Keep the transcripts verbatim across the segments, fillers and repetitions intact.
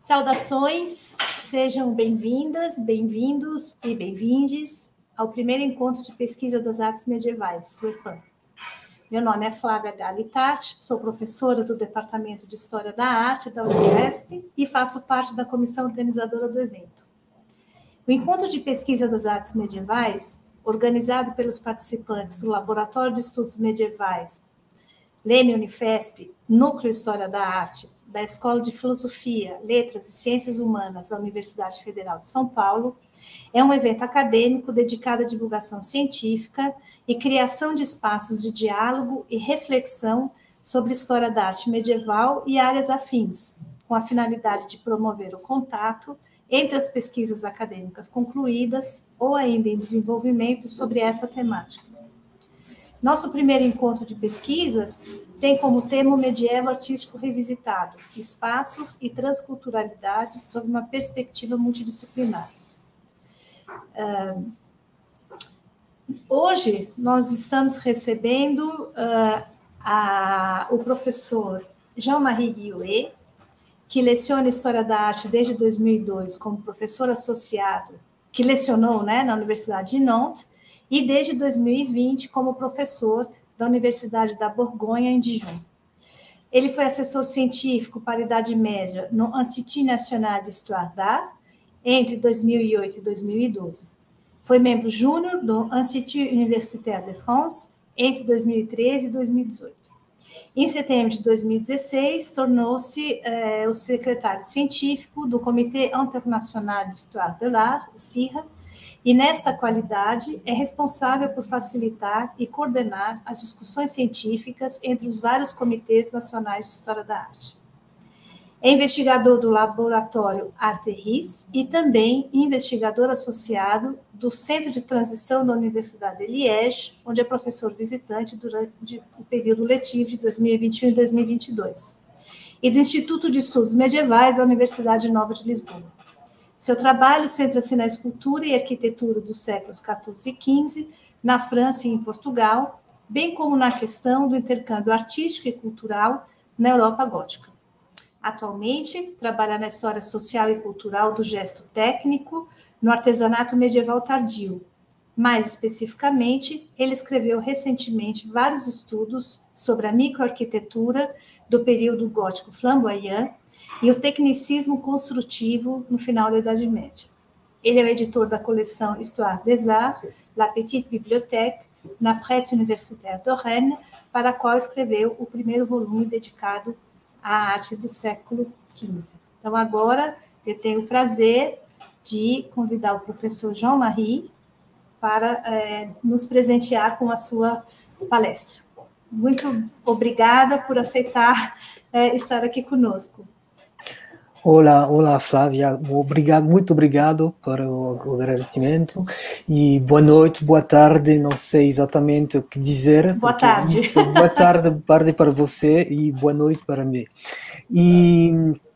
Saudações, sejam bem-vindas, bem-vindos e bem-vindes ao primeiro encontro de pesquisa das artes medievais, o EPAM. Meu nome é Flávia Galitati, sou professora do Departamento de História da Arte da Unifesp e faço parte da comissão organizadora do evento. O encontro de pesquisa das artes medievais, organizado pelos participantes do Laboratório de Estudos Medievais Leme Unifesp, Núcleo História da Arte, da Escola de Filosofia, Letras e Ciências Humanas da Universidade Federal de São Paulo, é um evento acadêmico dedicado à divulgação científica e criação de espaços de diálogo e reflexão sobre história da arte medieval e áreas afins, com a finalidade de promover o contato entre as pesquisas acadêmicas concluídas ou ainda em desenvolvimento sobre essa temática. Nosso primeiro encontro de pesquisas tem como tema o medievo artístico revisitado, espaços e transculturalidades sob uma perspectiva multidisciplinar. Uh, hoje, nós estamos recebendo uh, a, o professor Jean-Marie Guillouet, que leciona História da Arte desde dois mil e dois como professor associado, que lecionou, né, na Universidade de Nantes, e desde dois mil e vinte como professor da Universidade da Borgonha, em Dijon. Ele foi assessor científico para a Idade Média no Institut National d'Histoire d'Art entre dois mil e oito e dois mil e doze. Foi membro júnior do Institut Universitaire de France entre dois mil e treze e dois mil e dezoito. Em setembro de dois mil e dezesseis, tornou-se eh, o secretário científico do Comitê International d'Histoire de l'Art, o C I R A, e, nesta qualidade, é responsável por facilitar e coordenar as discussões científicas entre os vários comitês nacionais de História da Arte. É investigador do Laboratório Arteris e também investigador associado do Centro de Transição da Universidade de Liège, onde é professor visitante durante o período letivo de dois mil e vinte e um e dois mil e vinte e dois, e do Instituto de Estudos Medievais da Universidade Nova de Lisboa. Seu trabalho centra-se na escultura e arquitetura dos séculos quatorze e quinze, na França e em Portugal, bem como na questão do intercâmbio artístico e cultural na Europa gótica. Atualmente, trabalha na história social e cultural do gesto técnico, no artesanato medieval tardio. Mais especificamente, ele escreveu recentemente vários estudos sobre a microarquitetura do período gótico flamboyant e o tecnicismo construtivo no final da Idade Média. Ele é o editor da coleção Histoire des Arts, La Petite Bibliothèque, na Presse Universitaire de Rennes, para a qual escreveu o primeiro volume dedicado à arte do século quinze. Então, agora, eu tenho o prazer de convidar o professor Jean-Marie para é, nos presentear com a sua palestra. Muito obrigada por aceitar é, estar aqui conosco. Olá, olá Flávia, obrigado, muito obrigado por o agradecimento e boa noite, boa tarde, não sei exatamente o que dizer. Boa tarde. Isso, boa tarde, tarde para você e boa noite para mim. E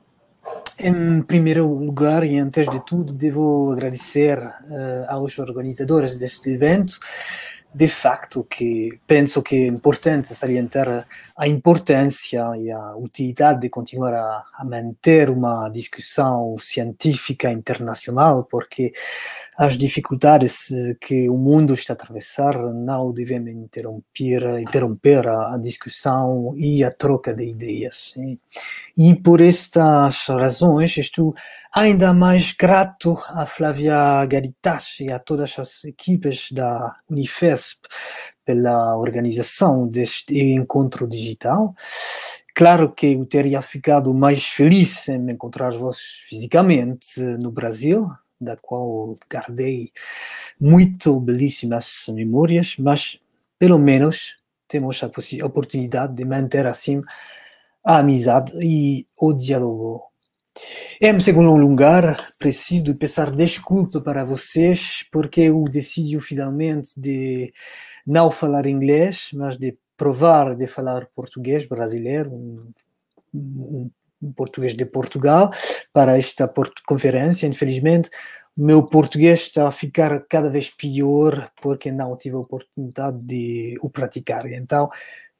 em primeiro lugar e antes de tudo devo agradecer uh, aos organizadores deste evento. De facto, que penso que é importante salientar a importância e a utilidade de continuar a, a manter uma discussão científica internacional, porque as dificuldades que o mundo está a atravessar não devem interromper, interromper a, a discussão e a troca de ideias. E, e por estas razões estou ainda mais grato a Flávia Galitati e a todas as equipes da Unifesp pela organização deste encontro digital. Claro que eu teria ficado mais feliz em encontrar-vos fisicamente no Brasil, da qual guardei muito belíssimas memórias, mas pelo menos temos a oportunidade de manter assim a amizade e o diálogo. Em segundo lugar, preciso pedir desculpa para vocês, porque eu decidi finalmente de não falar inglês, mas de provar de falar português brasileiro, um, um, um português de Portugal, para esta conferência. Infelizmente, meu português está a ficar cada vez pior, porque não tive a oportunidade de o praticar. Então,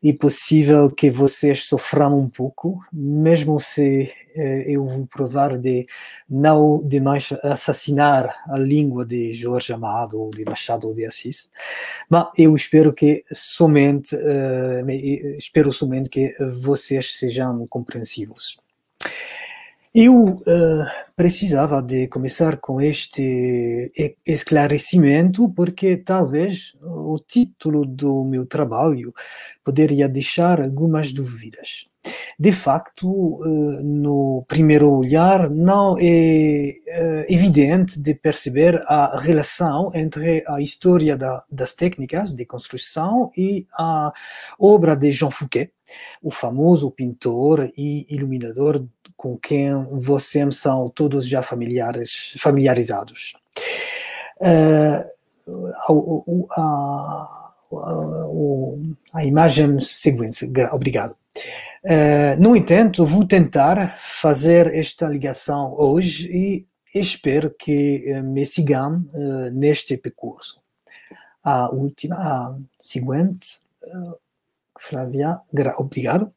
é possível que vocês sofram um pouco, mesmo se eh, eu vou provar de não demais assassinar a língua de Jorge Amado ou de Machado de Assis, mas eu espero que somente, eh, espero somente que vocês sejam compreensivos. Eu uh, precisava de começar com este esclarecimento porque talvez o título do meu trabalho poderia deixar algumas dúvidas. De facto, uh, no primeiro olhar, não é uh, evidente de perceber a relação entre a história da, das técnicas de construção e a obra de Jean Fouquet, o famoso pintor e iluminador com quem vocês são todos já familiares, familiarizados. Uh, a, a, a, a imagem seguinte, obrigado. Uh, no entanto, vou tentar fazer esta ligação hoje e espero que uh, me sigam uh, neste percurso. A última, a seguinte, uh, Flávia, obrigado.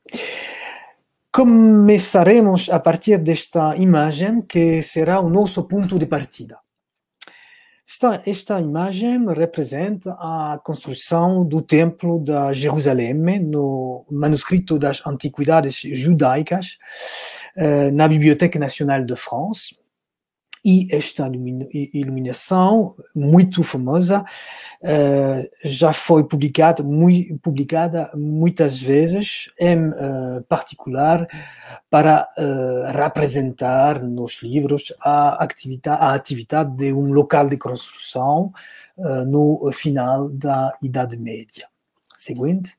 Começaremos a partir desta imagem que será o nosso ponto de partida. Esta, esta imagem representa a construção do Templo de Jerusalém no manuscrito das Antiguidades Judaicas eh, na Biblioteca Nacional de France. E esta iluminação muito famosa uh, já foi publicada, muito, publicada muitas vezes, em uh, particular para uh, representar nos livros a atividade, a atividade de um local de construção uh, no final da Idade Média. Seguinte.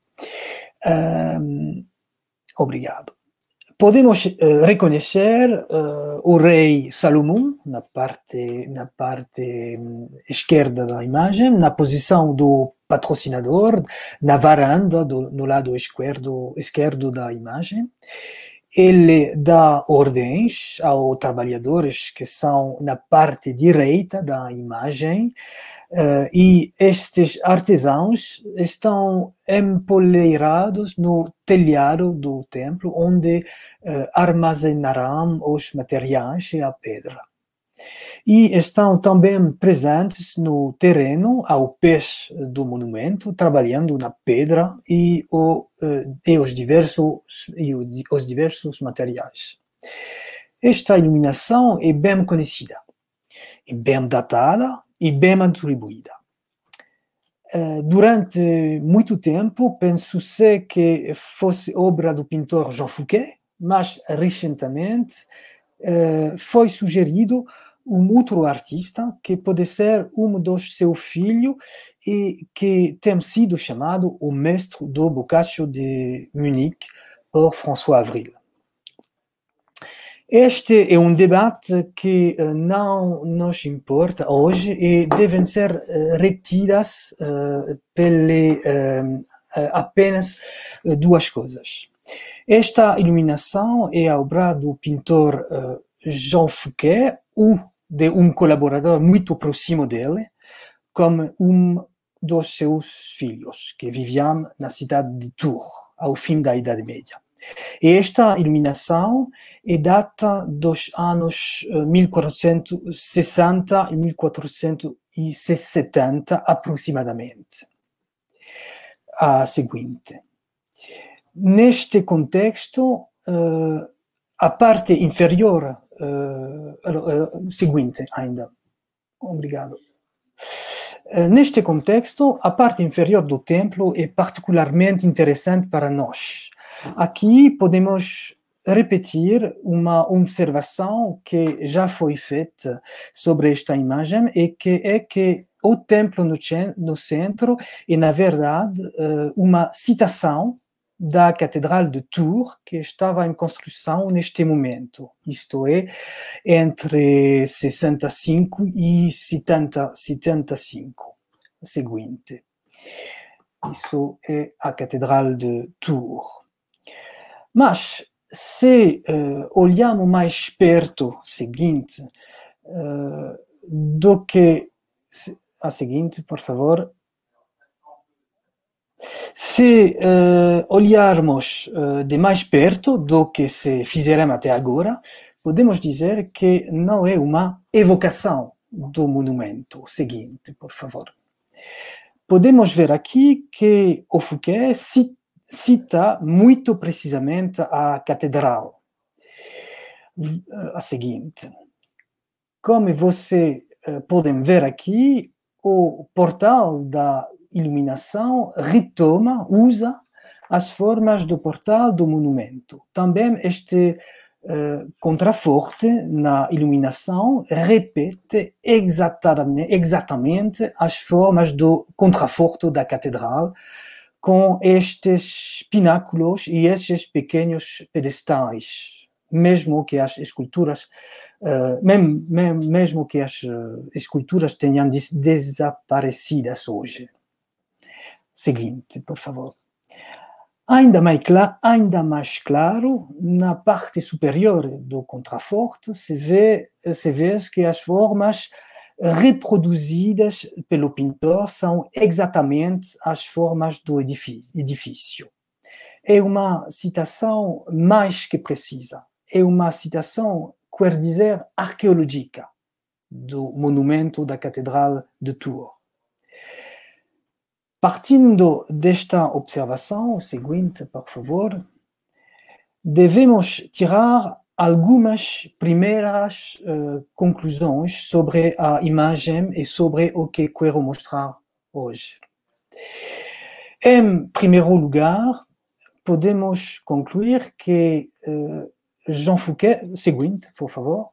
Um, obrigado. Podemos uh, reconhecer uh, o rei Salomão na parte, na parte um, esquerda da imagem, na posição do patrocinador, na varanda, do, no lado esquerdo, esquerdo da imagem. Ele dá ordens aos trabalhadores que são na parte direita da imagem, Uh, e estes artesãos estão empoleirados no telhado do templo, onde uh, armazenarão os materiais e a pedra. E estão também presentes no terreno, ao pé do monumento, trabalhando na pedra e, o, uh, e, os, diversos, e os diversos materiais. Esta iluminação é bem conhecida, é bem datada, e bem atribuída. Uh, durante muito tempo pensou-se que fosse obra do pintor Jean Fouquet, mas recentemente uh, foi sugerido um outro artista que pode ser um dos seus filhos e que tem sido chamado o mestre do Boccaccio de Munique por François Avril. Este é um debate que uh, não nos importa hoje e devem ser uh, retidas uh, pele, uh, uh, apenas uh, duas coisas. Esta iluminação é a obra do pintor uh, Jean Fouquet ou de um colaborador muito próximo dele, como um dos seus filhos, que viviam na cidade de Tours, ao fim da Idade Média. E esta iluminação é data dos anos mil quatrocentos e sessenta e mil quatrocentos e setenta aproximadamente. A seguinte. Neste contexto, uh, a parte inferior, uh, uh, seguinte ainda, obrigado. Uh, neste contexto, a parte inferior do templo é particularmente interessante para nós. Aqui podemos repetir uma observação que já foi feita sobre esta imagem e que é que o templo no, no centro é, na verdade, uma citação da Catedral de Tours, que estava em construção neste momento, isto é, entre sessenta e cinco e setenta, setenta e cinco. O seguinte. Isso é a Catedral de Tours. Mas, se uh, olhamos mais perto, seguinte, uh, do que... A seguinte, por favor. Se uh, olharmos uh, de mais perto do que se fizeremos até agora, podemos dizer que não é uma evocação do monumento seguinte, por favor. Podemos ver aqui que o Fouquet cita muito precisamente a catedral. A seguinte. Como vocês uh, podem ver aqui, o portal da iluminação retoma, usa as formas do portal do monumento. Também este uh, contraforte na iluminação repete exatamente, exatamente as formas do contraforte da catedral, com estes pináculos e estes pequenos pedestais, mesmo que as esculturas Uh, mesmo, mesmo que as uh, esculturas tenham des desaparecidas hoje. Seguinte, por favor. Ainda mais, ainda mais claro, na parte superior do contraforte, se vê, se vê que as formas reproduzidas pelo pintor são exatamente as formas do edifício. É uma citação mais que precisa. É uma citação, quer dizer, arqueológica do monumento da Catedral de Tours. Partindo desta observação seguinte, por favor, devemos tirar algumas primeiras uh, conclusões sobre a imagem e sobre o que quero mostrar hoje. Em primeiro lugar, podemos concluir que uh, Jean Fouquet, seguinte, por favor.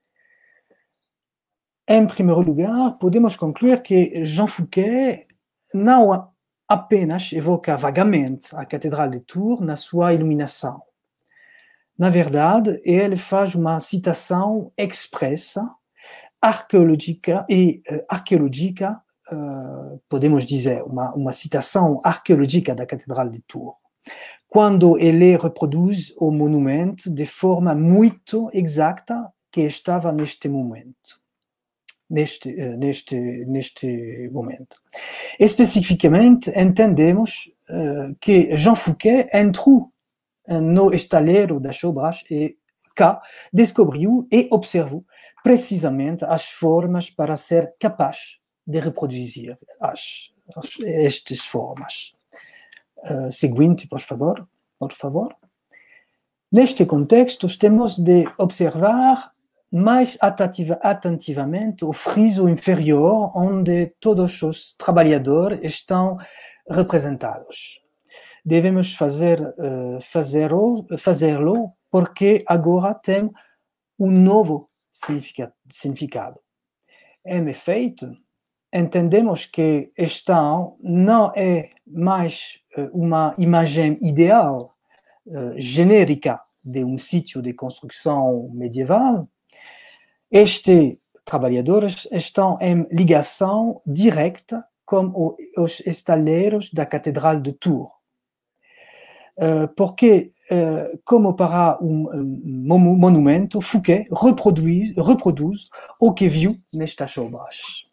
Em primeiro lugar, podemos concluir que Jean Fouquet não apenas evoca vagamente a Catedral de Tours na sua iluminação. Na verdade, ele faz uma citação expressa, arqueológica e uh, arqueológica, uh, podemos dizer, uma, uma citação arqueológica da Catedral de Tours, quando ele reproduz o monumento de forma muito exata que estava neste momento. Neste, neste, neste momento. Especificamente, entendemos uh, que Jean Fouquet entrou no estaleiro das obras e cá descobriu e observou precisamente as formas para ser capaz de reproduzir as, as, estas formas. Uh, seguinte, por favor, por favor. Neste contexto, temos de observar mais atentivamente o friso inferior, onde todos os trabalhadores estão representados. Devemos fazer, uh, fazê-lo, fazê-lo porque agora tem um novo significado. Em efeito, entendemos que esta não é mais uh, uma imagem ideal, uh, genérica de um sítio de construção medieval. Estes trabalhadores estão em ligação direta com os estaleiros da Catedral de Tours. Uh, porque, uh, como para um, um monumento, Fouquet reproduz, reproduz o que viu nestas obras.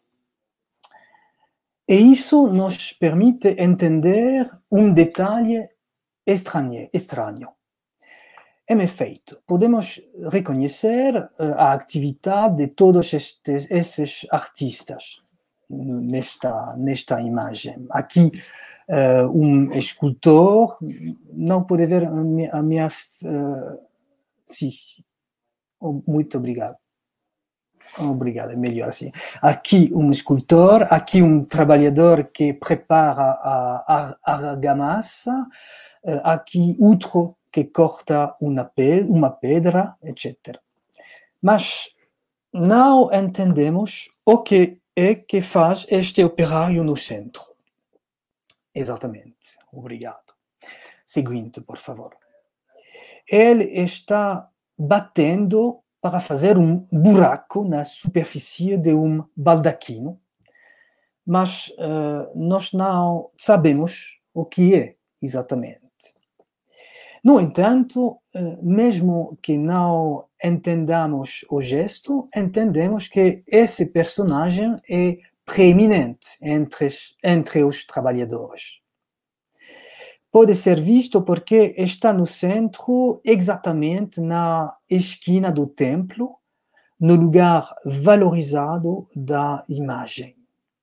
E isso nos permite entender um detalhe estranho. estranho. Em efeito, podemos reconhecer uh, a atividade de todos estes, esses artistas nesta, nesta imagem. Aqui, uh, um escultor, não pode ver a minha... A minha uh, sim, oh, muito obrigado. Obrigado, é melhor assim. Aqui um escultor, aqui um trabalhador que prepara a, a argamassa, uh, aqui outro que corta uma pedra, uma pedra, etcétera. Mas não entendemos o que é que faz este operário no centro. Exatamente. Obrigado. Seguinte, por favor. Ele está batendo para fazer um buraco na superfície de um baldaquino, mas uh, nós não sabemos o que é exatamente. No entanto, mesmo que não entendamos o gesto, entendemos que esse personagem é preeminente entre, entre os trabalhadores. pode ser visto porque está no centro, exatamente na esquina do templo, no lugar valorizado da imagem.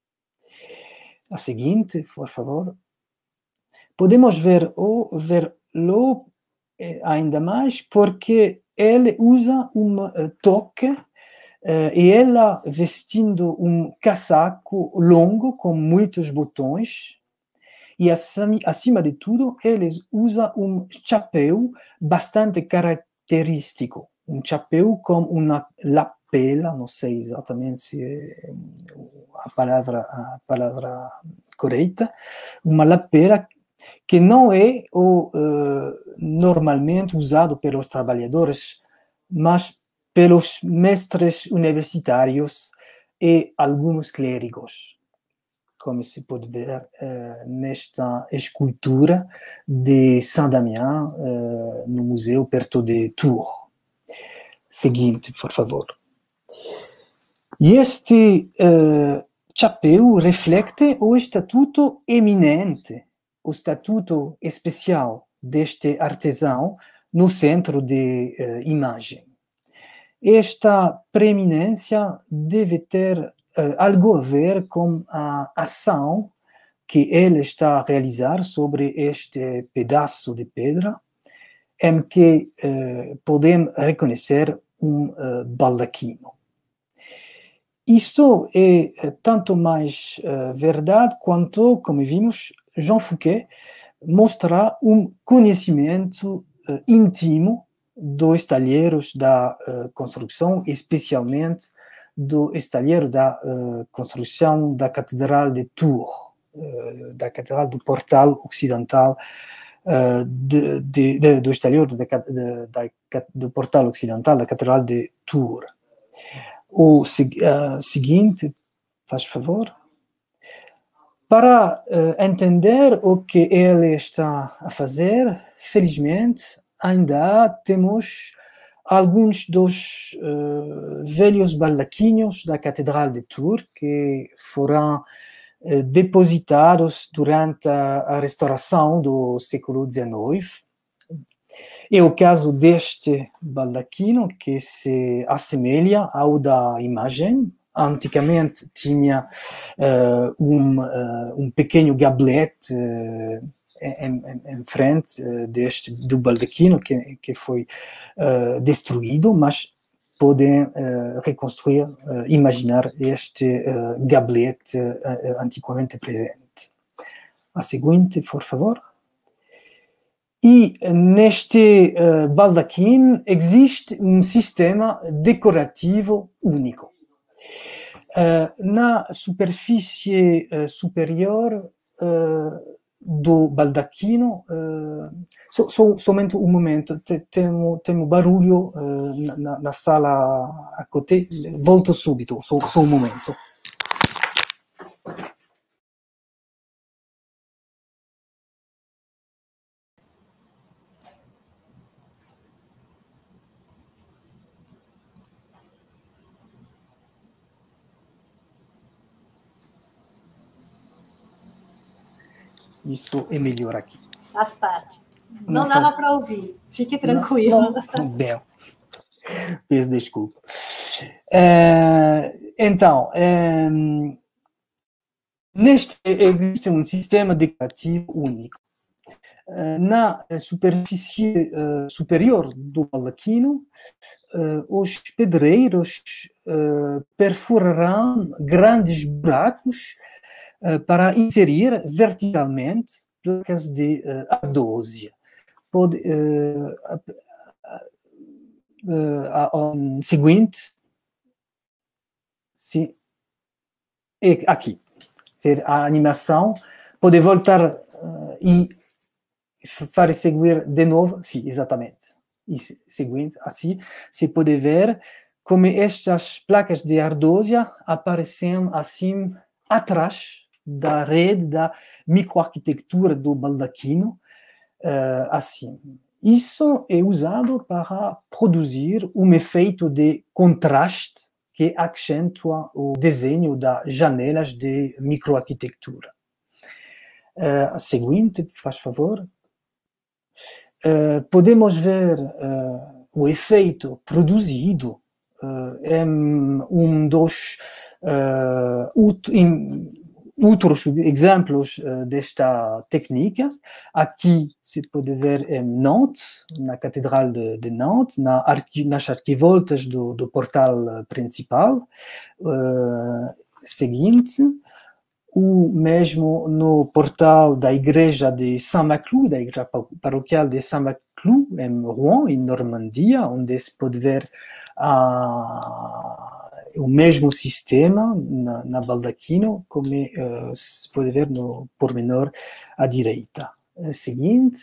A seguinte, por favor. Podemos ver o verlo ainda mais porque ele usa um uh, toque uh, e ela vestindo um casaco longo com muitos botões e acima, acima de tudo ele usa um chapéu bastante característico, um chapéu com uma lapela, não sei exatamente se é a palavra, a palavra correta, uma lapela que não é o uh, normalmente usado pelos trabalhadores, mas pelos mestres universitários e alguns clérigos, como se pode ver uh, nesta escultura de Saint-Damien, uh, no museu perto de Tours. Seguinte, por favor. E este uh, chapéu reflete o estatuto eminente, o estatuto especial deste artesão no centro de uh, imagem. Esta preeminência deve ter uh, algo a ver com a ação que ele está a realizar sobre este pedaço de pedra, em que uh, podemos reconhecer um uh, baldaquino. Isto é tanto mais uh, verdade quanto, como vimos, Jean Fouquet mostra um conhecimento uh, íntimo dos talheros da uh, construção, especialmente do estalheiro da uh, construção da Catedral de Tours, uh, da Catedral do Portal Ocidental, uh, de, de, de, do estalheiro de, de, de, do Portal Ocidental da Catedral de Tours. O uh, seguinte, faz favor. Para uh, entender o que ele está a fazer, felizmente, ainda temos alguns dos uh, velhos baldaquinhos da Catedral de Tours que foram uh, depositados durante a, a restauração do século dezenove. É o caso deste baldaquino que se assemelha ao da imagem. Antigamente tinha uh, um, uh, um pequeno gablete uh, em, em, em frente uh, deste, do baldaquino que, que foi uh, destruído, mas podem uh, reconstruir, uh, imaginar este uh, gablete uh, antigamente presente. A seguinte, por favor. E neste uh, baldaquino existe um sistema decorativo único. Uh, na superfície uh, superior uh, do baldaquino, uh, so, so, somente um momento, temo, temo barulho uh, na, na sala a côté, volto subito, só so, so um momento. Isso é melhor aqui. Faz parte. Não, não dava para ouvir. Fique tranquilo. Não, não. Bem, peço desculpa. Uh, então, um, neste existe um sistema decorativo único. Uh, na superfície uh, superior do baldaquino, uh, os pedreiros uh, perfurarão grandes buracos Uh, para inserir verticalmente placas de uh, ardósia. Pode, uh, uh, uh, um, seguinte, sim, é aqui, ver a animação, pode voltar uh, e fazer seguir de novo, sim, exatamente, e seguinte, assim, se pode ver como estas placas de ardósia aparecem assim atrás da rede da microarquitetura do baldaquino, uh, assim. Isso é usado para produzir um efeito de contraste que acentua o desenho das janelas de microarquitetura. Uh, seguinte, faz favor. uh, podemos ver uh, o efeito produzido uh, em um dos uh, ut in, outros exemplos uh, desta técnica. Aqui se pode ver em Nantes, na Catedral de, de Nantes, na arqui, nas arquivoltas do, do portal principal. Uh, seguinte, o mesmo no portal da igreja de Saint-Maclou, da igreja paroquial de Saint-Maclou, em Rouen, em Normandia, onde se pode ver a o mesmo sistema na, na baldaquino, como uh, se pode ver no pormenor à direita. Uh, seguinte,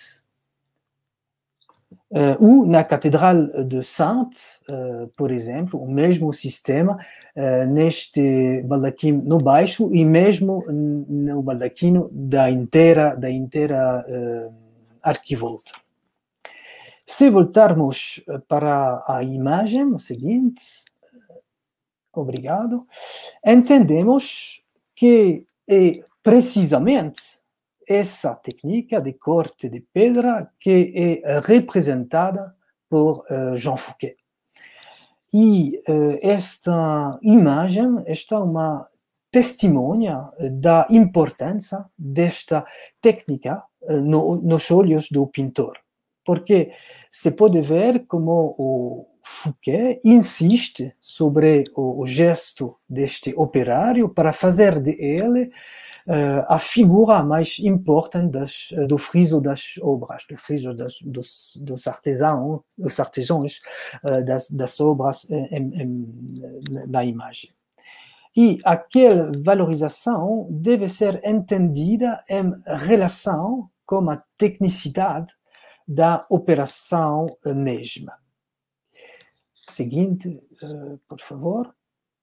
uh, ou na Catedral de Saintes, uh, por exemplo, o mesmo sistema uh, neste baldaquino no baixo e mesmo no baldaquino da inteira, da inteira uh, arquivolta. Se voltarmos para a imagem seguinte, obrigado, entendemos que é precisamente essa técnica de corte de pedra que é representada por uh, Jean Fouquet. E uh, esta imagem está uma testemunha da importância desta técnica uh, no, nos olhos do pintor. Porque se pode ver como o Fouquet insiste sobre o, o gesto deste operário para fazer de ele uh, a figura mais importante das, do friso das obras, do friso das, dos, dos artesãos, dos artesãos uh, das, das obras em, em, na imagem. E aquela valorização deve ser entendida em relação com a tecnicidade da operação mesma. Seguinte, uh, por favor.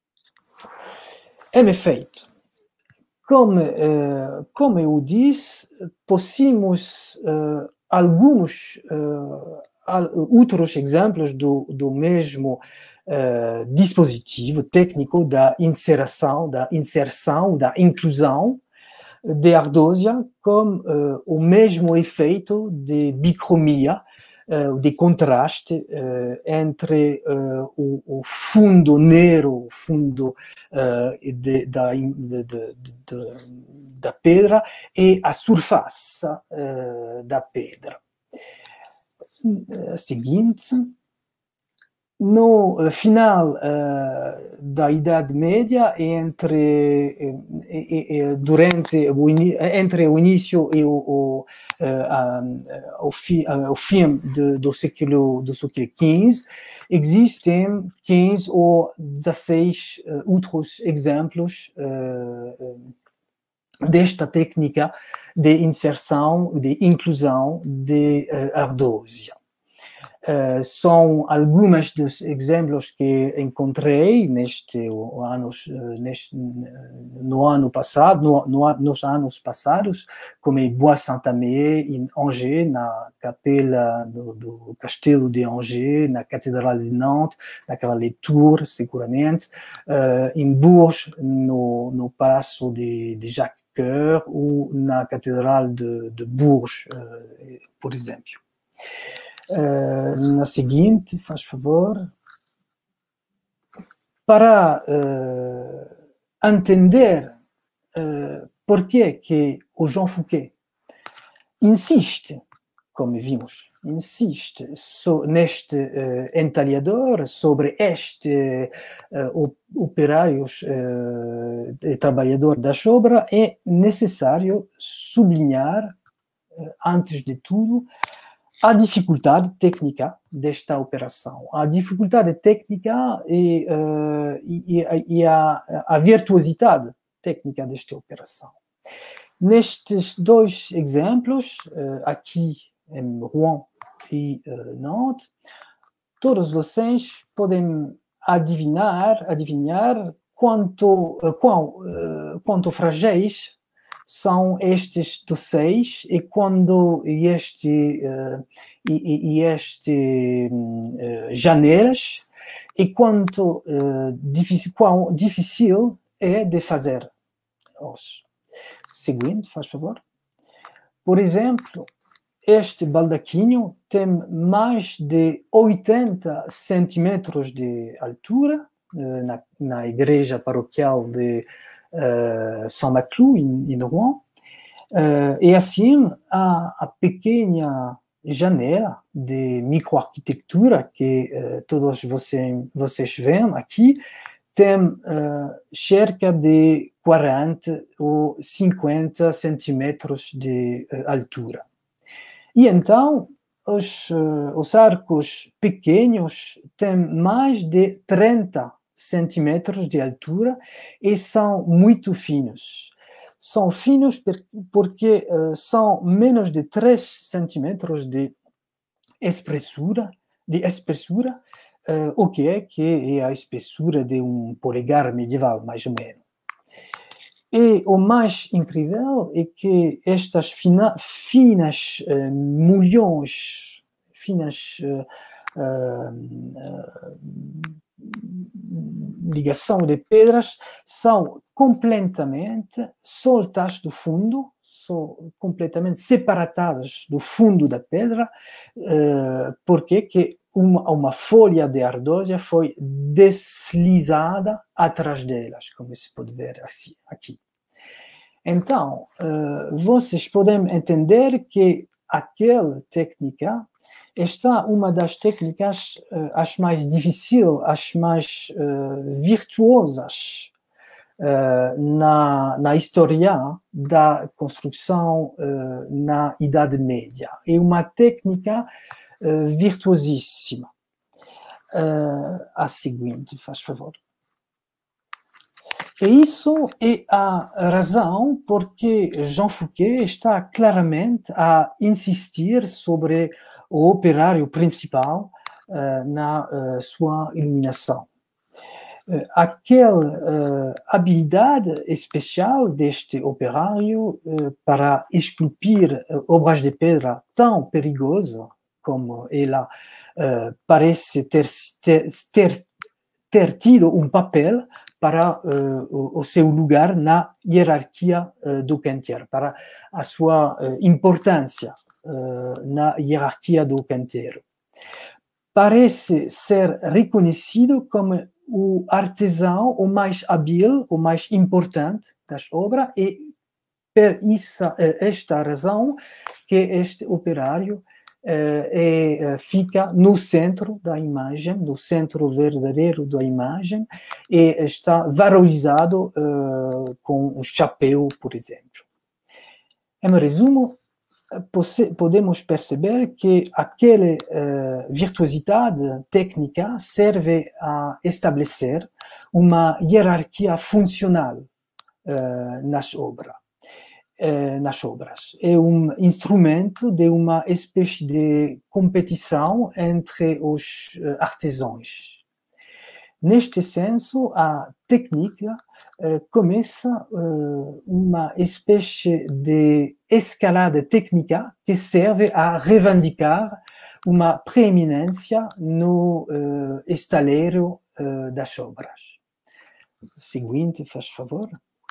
Em efeito, como, uh, como eu disse, possuímos uh, alguns uh, outros exemplos do, do mesmo uh, dispositivo técnico da inserção, da inserção, da inclusão de ardósia, como uh, o mesmo efeito de bicromia, Uh, de contraste uh, entre uh, o, o fundo negro, o fundo uh, de, da, de, de, de, da pedra e a surface uh, da pedra. Uh, seguinte, no final uh, da Idade Média, entre, e, e, durante o, entre o início e o, o, uh, o, fi, uh, o fim de, do século do século quinze, existem quinze ou dezesseis uh, outros exemplos uh, desta técnica de inserção, de inclusão de uh, ardósia. Uh, são alguns dos exemplos que encontrei neste anos, neste, no ano passado, no, no, nos anos passados, como em Bois Saint-Amé, em Angers, na capela do, do Castelo de Angers, na Catedral de Nantes, na Catedral de Tours, seguramente, uh, em Bourges, no, no Palácio de, de Jacques Coeur, ou na Catedral de, de Bourges, uh, por exemplo. Uh, na seguinte, faz favor. Para uh, entender uh, por que que o Jean Fouquet insiste, como vimos, insiste so, neste uh, entalhador, sobre este uh, operários uh, e trabalhador da obra, é necessário sublinhar, uh, antes de tudo, a dificuldade técnica desta operação. A dificuldade técnica e, uh, e, e a, a virtuosidade técnica desta operação. Nestes dois exemplos, uh, aqui em Rouen e uh, Nantes, todos vocês podem adivinhar, adivinhar quanto, uh, quão, uh, quanto frágeis são estes dossiês e quando este, uh, e, e este uh, janelas e quanto uh, difícil, quão difícil é de fazer. Os. Seguinte, faz favor. Por exemplo, este baldaquinho tem mais de oitenta centímetros de altura, na, na igreja paroquial de uh, Saint-Maclou, em, em Rouen. Uh, e assim, a, a pequena janela de microarquitetura que uh, todos você, vocês veem aqui tem uh, cerca de quarenta ou cinquenta centímetros de uh, altura. E então, os, uh, os arcos pequenos têm mais de trinta centímetros de altura e são muito finos. São finos porque uh, são menos de três centímetros de espessura, de espessura uh, o que é que é a espessura de um polegar medieval, mais ou menos. E o mais incrível é que estas fina, finas uh, mulhões, finas uh, uh, ligação de pedras são completamente soltas do fundo, são completamente separadas do fundo da pedra, uh, porque que uma, uma folha de ardósia foi deslizada atrás delas, como se pode ver assim, aqui. Então, uh, vocês podem entender que aquela técnica está uma das técnicas uh, as mais difíceis, as mais uh, virtuosas uh, na, na história da construção uh, na Idade Média. É uma técnica uh, virtuosíssima. Uh, a seguinte, faz favor. E isso é a razão porque Jean Fouquet está claramente a insistir sobre o operário principal uh, na uh, sua iluminação. Uh, aquela uh, habilidade especial deste operário uh, para esculpir uh, obras de pedra tão perigosas como ela uh, parece ter, ter, ter, ter tido um papel para uh, o, o seu lugar na hierarquia uh, do canteiro, para a sua uh, importância uh, na hierarquia do canteiro. Parece ser reconhecido como o artesão o mais hábil, o mais importante das obras, e por essa, esta razão que este operário Uh, e, uh, fica no centro da imagem, no centro verdadeiro da imagem, e está valorizado uh, com um chapéu, por exemplo. Em resumo, podemos perceber que aquela uh, virtuosidade técnica serve a estabelecer uma hierarquia funcional uh, nas obras. nas obras. É um instrumento de uma espécie de competição entre os artesãos. Neste senso, a técnica uh, começa uh, uma espécie de escalada técnica que serve a reivindicar uma preeminência no uh, estaleiro uh, das obras. Seguinte, faz favor.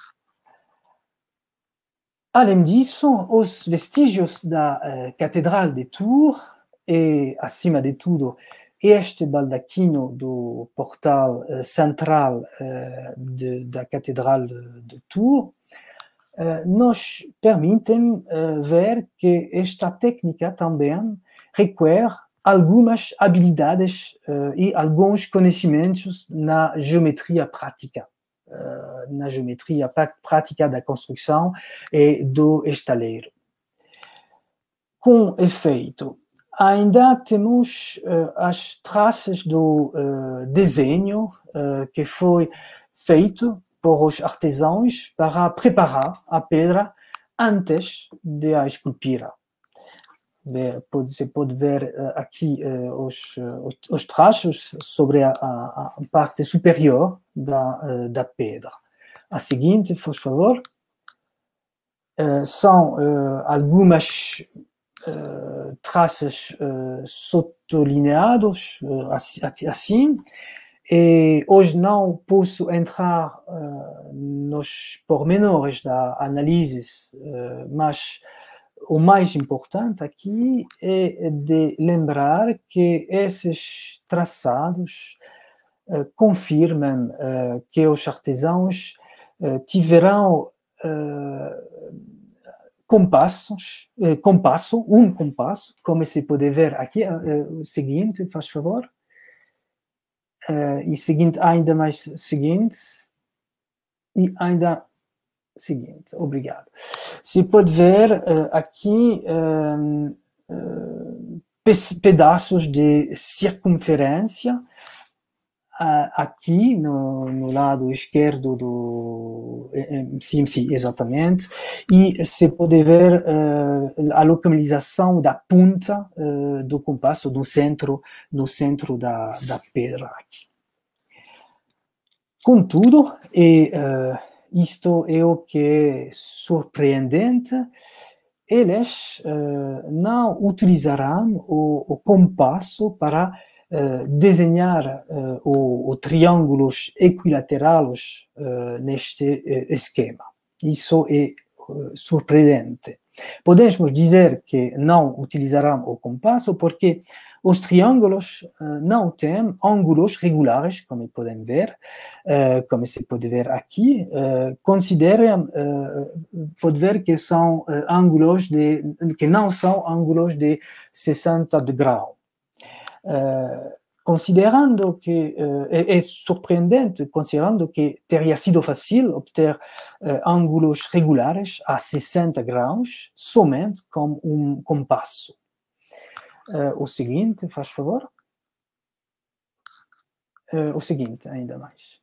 Além disso, os vestígios da uh, Catedral de Tours e, acima de tudo, este baldaquino do portal uh, central uh, de, da Catedral de, de Tours uh, nos permitem uh, ver que esta técnica também requer algumas habilidades uh, e alguns conhecimentos na geometria prática. Uh, na geometria prática da construção e do estaleiro. Com efeito, ainda temos uh, as traças do uh, desenho uh, que foi feito por os artesãos para preparar a pedra antes de a esculpir. Você pode ver uh, aqui uh, os, uh, os traços sobre a, a, a parte superior da, uh, da pedra. A seguinte, por favor, uh, são uh, algumas uh, traços uh, subtolineados, uh, assim, e hoje não posso entrar uh, nos pormenores da análise, uh, mas o mais importante aqui é de lembrar que esses traçados uh, confirmam uh, que os artesãos uh, tiveram uh, compassos, uh, compasso, um compasso, como se pode ver aqui, uh, o seguinte, faz favor, uh, e seguinte, ainda mais seguinte, e ainda seguinte, obrigado. Se pode ver uh, aqui um, uh, pedaços de circunferência uh, aqui no, no lado esquerdo do sim, sim, exatamente, e se pode ver uh, a localização da ponta uh, do compasso no centro, no centro da, da pedra aqui. Contudo, e uh, isto é o que é surpreendente, eles uh, não utilizarão o, o compasso para uh, desenhar uh, os triângulos equilaterais uh, neste uh, esquema. Isso é uh, surpreendente. Podemos dizer que não utilizarão o compasso porque os triângulos uh, não têm ângulos regulares, como podem ver, uh, como se pode ver aqui. Uh, consideram, uh, pode ver que são uh, ângulos de, que não são ângulos de sessenta graus. Uh, considerando que uh, é, é surpreendente, considerando que teria sido fácil obter uh, ângulos regulares a sessenta graus somente com um compasso. Uh, o seguinte, faz favor. Uh, o seguinte, ainda mais.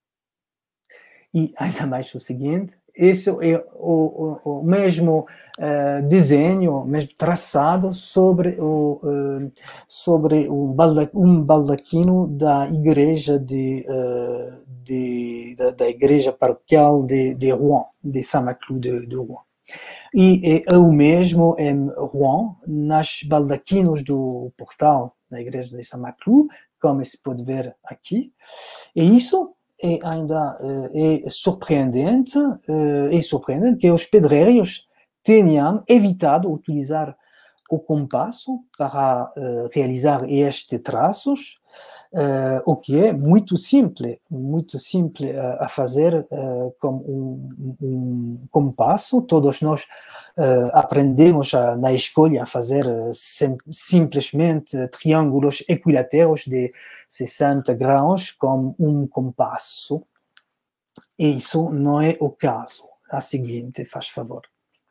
E ainda mais o seguinte, isso é o, o, o mesmo uh, desenho, o mesmo traçado sobre o, uh, sobre o balda, um baldaquino da igreja de, uh, de, da, da igreja paroquial de, de Rouen, de Saint-Maclou de, de Rouen. E é o mesmo em Rouen, nas baldaquinos do portal da igreja de Saint-Maclou, como se pode ver aqui. E isso é ainda é surpreendente, é surpreendente que os pedreiros tenham evitado utilizar o compasso para realizar estes traços, Uh, o que é muito simples, muito simples uh, a fazer uh, com um, um compasso. Todos nós uh, aprendemos a, na escola a fazer uh, sim, simplesmente triângulos equilaterais de sessenta graus com um compasso. E isso não é o caso. A seguinte, faz favor.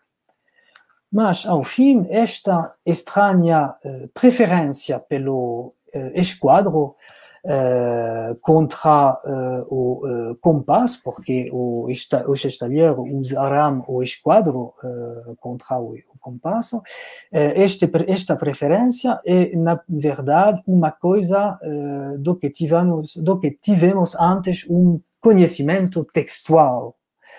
Mas, ao fim, esta estranha uh, preferência pelo uh, esquadro uh, contra uh, o uh, compasso, porque o, esta, os estaleiros usarão o esquadro uh, contra o, o compasso, uh, este, esta preferência é, na verdade, uma coisa uh, do, que tivemos, do que tivemos antes um conhecimento textual.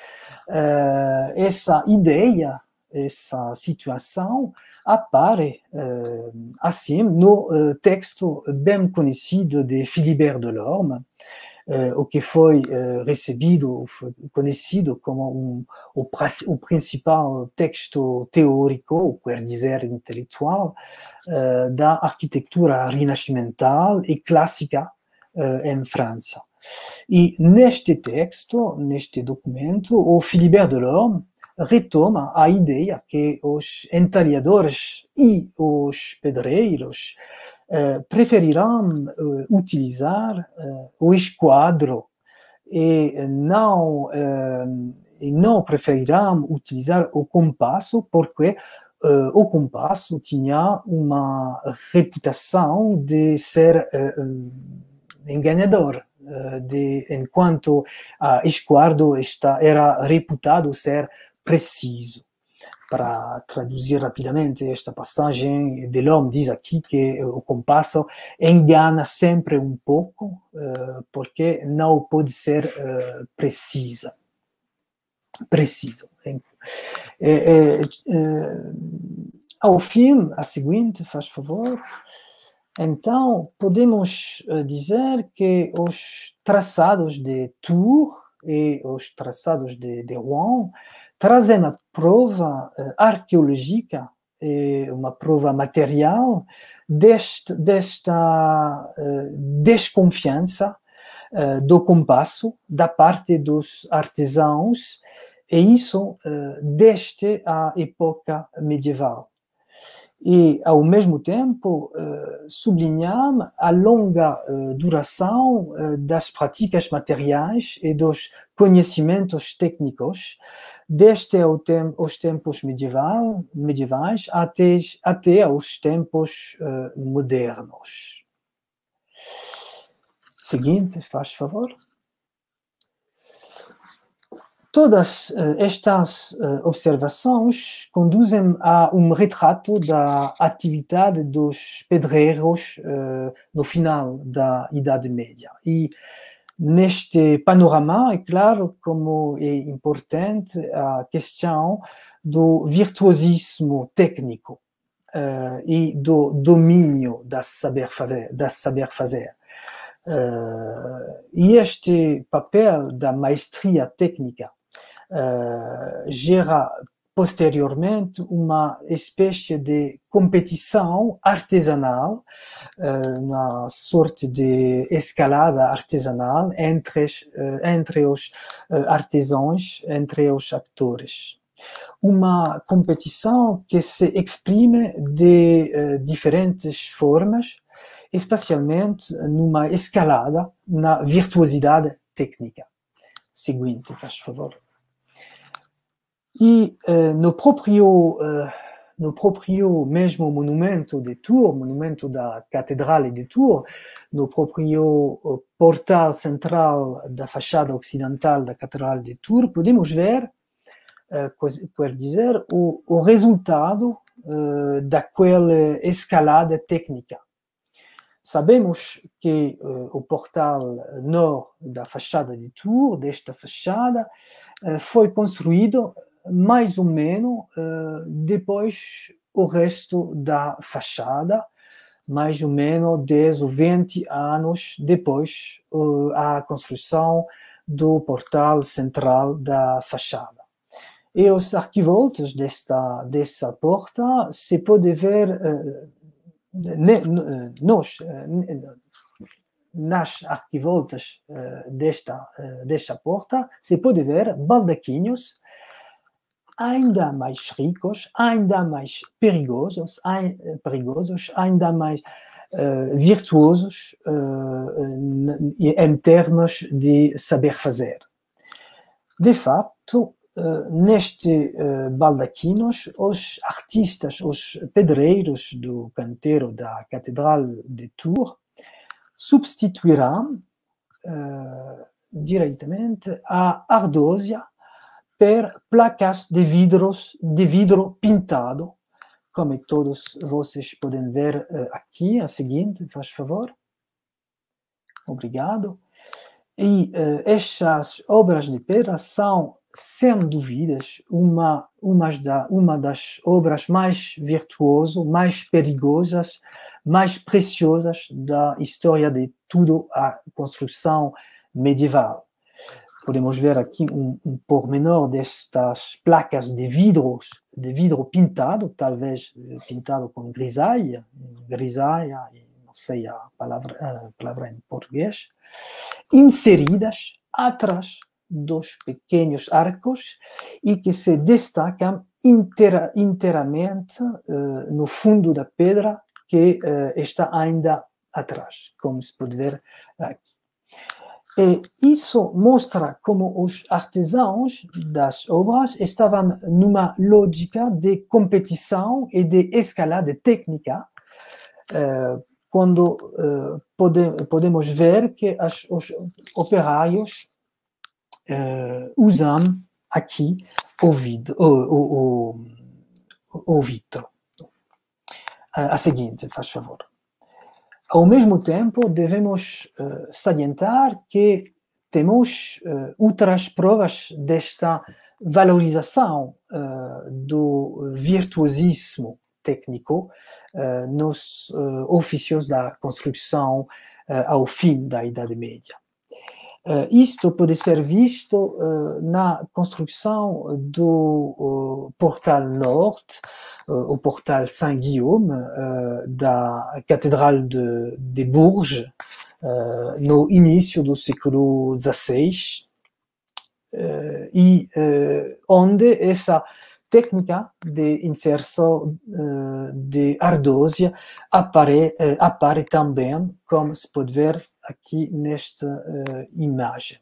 Uh, essa ideia, essa situação appare uh, assim no uh, texto bem conhecido de Philibert Delorme, uh, o que foi uh, recebido, foi conhecido como um, o, o principal texto teórico, quer dizer intelectual, uh, da arquitetura renascimental e clássica uh, em França. E neste texto, neste documento, o Philibert Delorme retoma a ideia que os entalhadores e os pedreiros eh, preferirão eh, utilizar eh, o esquadro e não, eh, e não preferirão utilizar o compasso porque eh, o compasso tinha uma reputação de ser eh, enganador. De, enquanto o esquadro está, era reputado ser preciso. Para traduzir rapidamente esta passagem, Delorme diz aqui que o compasso engana sempre um pouco, uh, porque não pode ser uh, precisa. Preciso. É, é, é, ao fim, a seguinte, faz favor. Então, podemos uh, dizer que os traçados de Tours e os traçados de, de Rouen trazem uma prova uh, arqueológica, e uma prova material deste, desta uh, desconfiança uh, do compasso da parte dos artesãos, e isso uh, desde a época medieval. E, ao mesmo tempo, uh, sublinhamos a longa uh, duração uh, das práticas materiais e dos conhecimentos técnicos, desde tem os tempos medieval, medievais até, até aos tempos uh, modernos. Seguinte, faz favor. Todas uh, estas uh, observações conduzem a um retrato da atividade dos pedreiros uh, no final da Idade Média. E neste panorama, é claro como é importante a questão do virtuosismo técnico uh, e do domínio das saber-fazer. Das saber-fazer. Uh, e este papel da maestria técnica Uh, gera posteriormente uma espécie de competição artesanal, uh, uma sorte de escalada artesanal entre, uh, entre os uh, artesãos, entre os atores. Uma competição que se exprime de uh, diferentes formas, especialmente numa escalada na virtuosidade técnica. Seguinte, faz favor. E uh, no próprio, uh, no próprio mesmo monumento de Tours, monumento da Catedral de Tours, no próprio uh, portal central da fachada ocidental da Catedral de Tours, podemos ver, uh, quer dizer, o, o resultado uh, daquela escalada técnica. Sabemos que uh, o portal norte da fachada de Tours, desta fachada, uh, foi construído mais ou menos uh, depois o resto da fachada, mais ou menos dez ou vinte anos depois uh, a construção do portal central da fachada. E os arquivoltas desta, dessa porta se pode ver, uh, ne, nos, uh, nas arquivoltas uh, desta, uh, desta porta, se pode ver baldaquinhos ainda mais ricos, ainda mais perigosos, perigosos ainda mais uh, virtuosos uh, em termos de saber fazer. De fato, uh, neste uh, baldaquinos, os artistas, os pedreiros do canteiro da Catedral de Tours substituirão uh, diretamente a ardósia per placas de vidros, de vidro pintado, como todos vocês podem ver uh, aqui, a seguinte, faz favor. Obrigado. E uh, estas obras de pedra são, sem dúvidas, uma, uma, da, uma das obras mais virtuosas, mais perigosas, mais preciosas da história de toda a construção medieval. Podemos ver aqui um, um pormenor destas placas de vidros, de vidro pintado, talvez pintado com grisaille, grisaille, não sei a palavra, a palavra em português, inseridas atrás dos pequenos arcos e que se destacam inteira, inteiramente uh, no fundo da pedra que uh, está ainda atrás, como se pode ver aqui. E isso mostra como os artesãos das obras estavam numa lógica de competição e de escalada técnica, uh, quando uh, pode, podemos ver que as, os operários uh, usam aqui o, vidro, o, o, o, o vitro. Uh, a seguinte, faz favor. Ao mesmo tempo, devemos uh, salientar que temos uh, outras provas desta valorização uh, do virtuosismo técnico uh, nos uh, ofícios da construção uh, ao fim da Idade Média. Uh, isto pode ser visto uh, na construção do uh, Portal Norte, uh, o Portal Saint-Guillaume, uh, da Catedral de, de Bourges, uh, no início do século dezasseis, uh, e uh, onde essa técnica de inserção uh, de ardósia apare, uh, apare também, como se pode ver aqui nesta uh, imagem.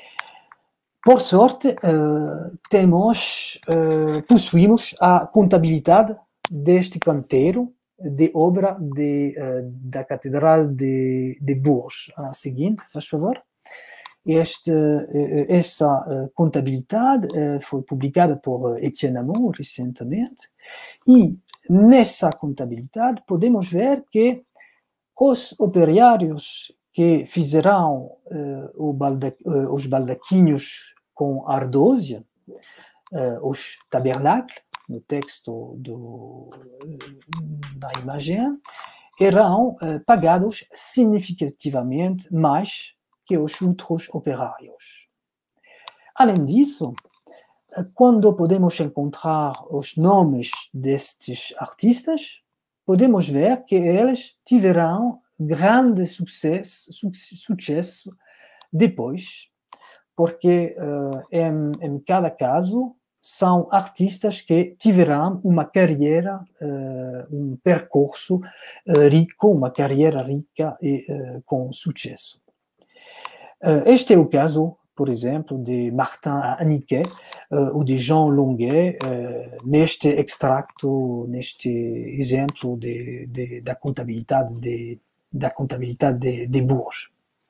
Por sorte, uh, temos, uh, possuímos a contabilidade deste canteiro de obra de, uh, da Catedral de, de Bourges. A seguinte, faz favor. Este, uh, essa uh, contabilidade uh, foi publicada por Etienne Amon recentemente, e nessa contabilidade podemos ver que os operários que fizeram uh, balda, uh, os baldaquinhos com ardósia, uh, os tabernáculos, no texto do, da imagem, eram uh, pagados significativamente mais que os outros operários. Além disso, uh, quando podemos encontrar os nomes destes artistas, podemos ver que eles tiveram grande sucesso, sucesso depois, porque uh, em, em cada caso são artistas que tiveram uma carreira, uh, um percurso uh, rico, uma carreira rica e uh, com sucesso. Uh, este é o caso, por exemplo, de Martin Hanniquet uh, ou de Jean Longuet, uh, neste extracto, neste exemplo de, de, da contabilidade de da contabilidade de, de Bourges.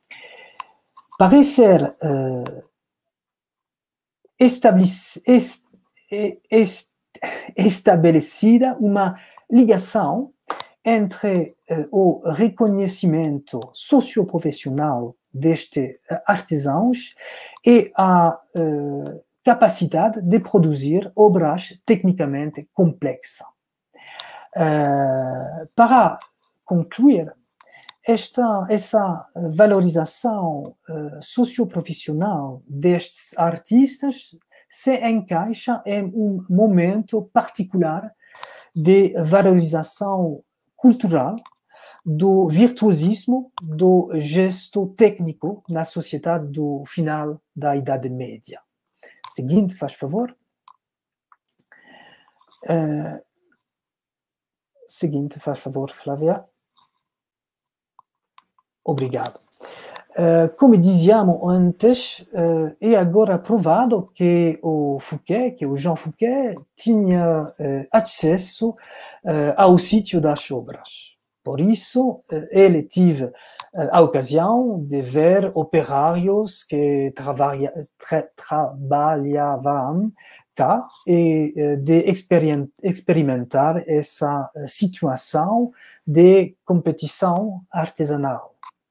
Parece ser uh, est, est, estabelecida uma ligação entre uh, o reconhecimento socioprofissional destes uh, artesãos e a uh, capacidade de produzir obras tecnicamente complexas. Uh, para concluir, Esta, essa valorização uh, socioprofissional destes artistas se encaixa em um momento particular de valorização cultural do virtuosismo do gesto técnico na sociedade do final da Idade Média. Seguinte, faz favor. Uh, seguinte, faz favor, Flávia. Obrigado. Uh, como dizíamos antes, uh, é agora provado que o Fouquet, que o Jean Fouquet, tinha uh, acesso uh, ao sítio das obras. Por isso, uh, ele teve uh, a ocasião de ver operários que trabalha, tra, trabalhavam cá e uh, de experimentar essa uh, situação de competição artesanal.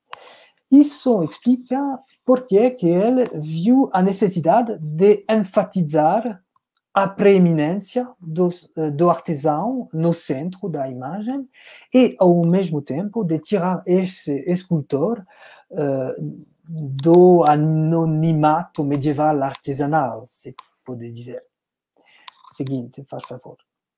Isso explica por que ele viu a necessidade de enfatizar a preeminência do, do artesão no centro da imagem e, ao mesmo tempo, de tirar esse escultor uh, do anonimato medieval artesanal, se pode dizer. Seguinte, faz favor.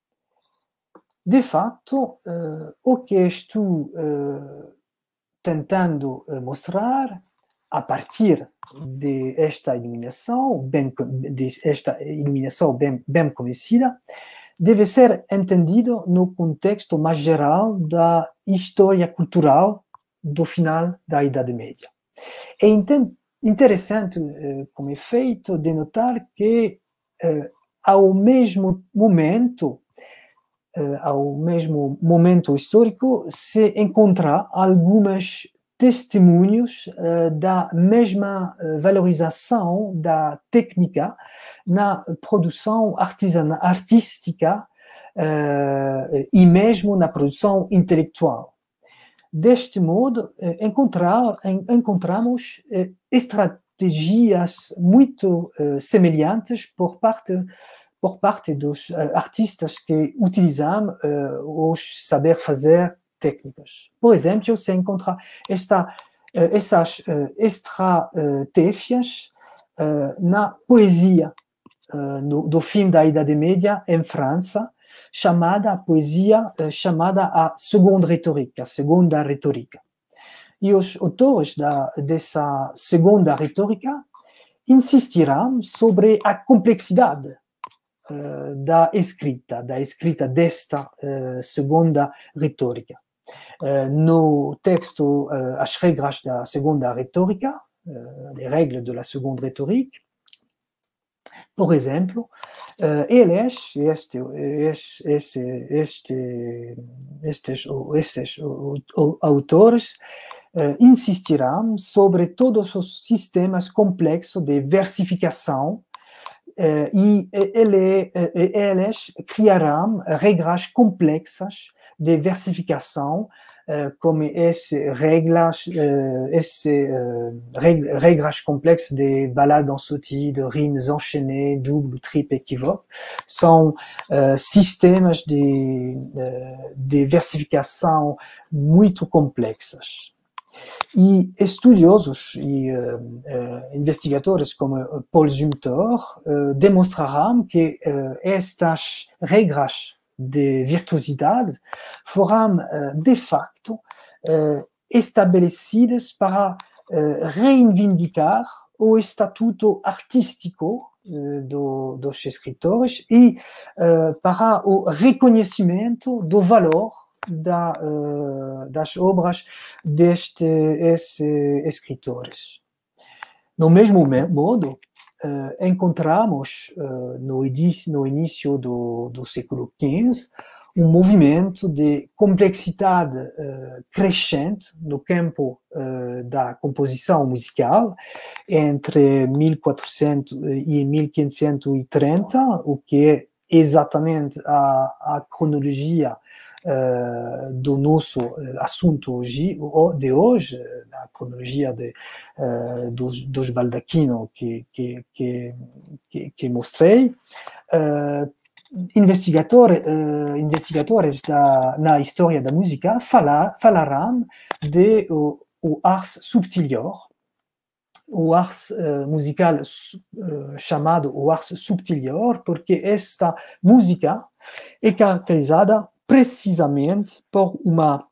De fato, uh, o que estou uh, tentando mostrar a partir de esta iluminação, bem, de esta iluminação bem, bem conhecida, deve ser entendido no contexto mais geral da história cultural do final da Idade Média. É interessante, como efeito, de notar que, ao mesmo momento, Uh, ao mesmo momento histórico, se encontra alguns testemunhos uh, da mesma uh, valorização da técnica na produção artisana, artística uh, e mesmo na produção intelectual. Deste modo, uh, encontrar, en, encontramos uh, estratégias muito uh, semelhantes por parte por parte dos uh, artistas que utilizam uh, os saber-fazer técnicos. Por exemplo, se encontra esta essas estratégias na poesia no, do fim da Idade Média em França, chamada a poesia chamada a segunda retórica, a segunda retórica. E os autores da, dessa segunda retórica insistirão sobre a complexidade uh, da escrita, da escrita desta uh, segunda retórica. Uh, no texto uh, As regras da segunda retórica, uh, les règles de la seconde rhétorique, por exemplo, uh, eles, este, este, este, estes, estes autores, Uh, insistirão sobre todos os sistemas complexos de versificação uh, e ele, uh, eles criarão regras complexas de versificação, uh, como essas regras, uh, esse, uh, reg regras complexas de balades en sautilles, de rimes enchaînées, double, triple, équivoque, são uh, sistemas de, uh, de versificação muito complexos. E estudiosos e uh, uh, investigadores como Paul Zumthor uh, demonstrarão que uh, estas regras de virtuosidade foram, uh, de facto, uh, estabelecidas para uh, reivindicar o estatuto artístico uh, do, dos escritores e uh, para o reconhecimento do valor Da, uh, das obras destes escritores. No mesmo modo, uh, encontramos uh, no, no início do, do século quinze um movimento de complexidade uh, crescente no campo uh, da composição musical entre mil e quatrocentos e mil quinhentos e trinta, o que é exatamente a, a cronologia Uh, do nosso uh, assunto hoje, de hoje, a cronologia de, uh, dos, dos baldaquinos que, que, que, que, que mostrei, uh, investigador, uh, investigadores da, na história da música falar, falarão de o, o ars subtilior, o ars uh, musical uh, chamado o ars subtilior, porque esta música é caracterizada precisamente por uma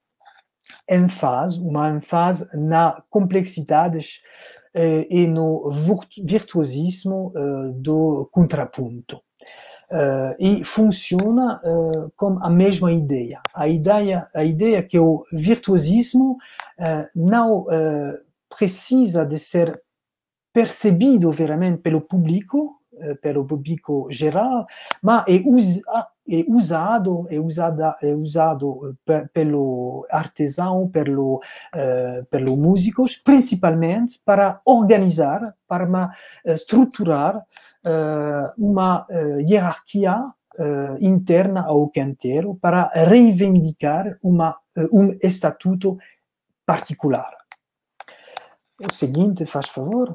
ênfase, uma ênfase na complexidade eh, e no virtuosismo eh, do contraponto. Uh, e funciona uh, com a mesma ideia. A ideia, a ideia que o virtuosismo uh, não uh, precisa de ser percebido veramente pelo público, uh, pelo público geral, mas é, usa, é usado, é usada, é usado pelo artesão, pelo, uh, pelo músicos, principalmente para organizar, para uma, uh, estruturar uh, uma uh, hierarquia uh, interna ao canteiro, para reivindicar uma, uh, um estatuto particular. O seguinte, faz favor.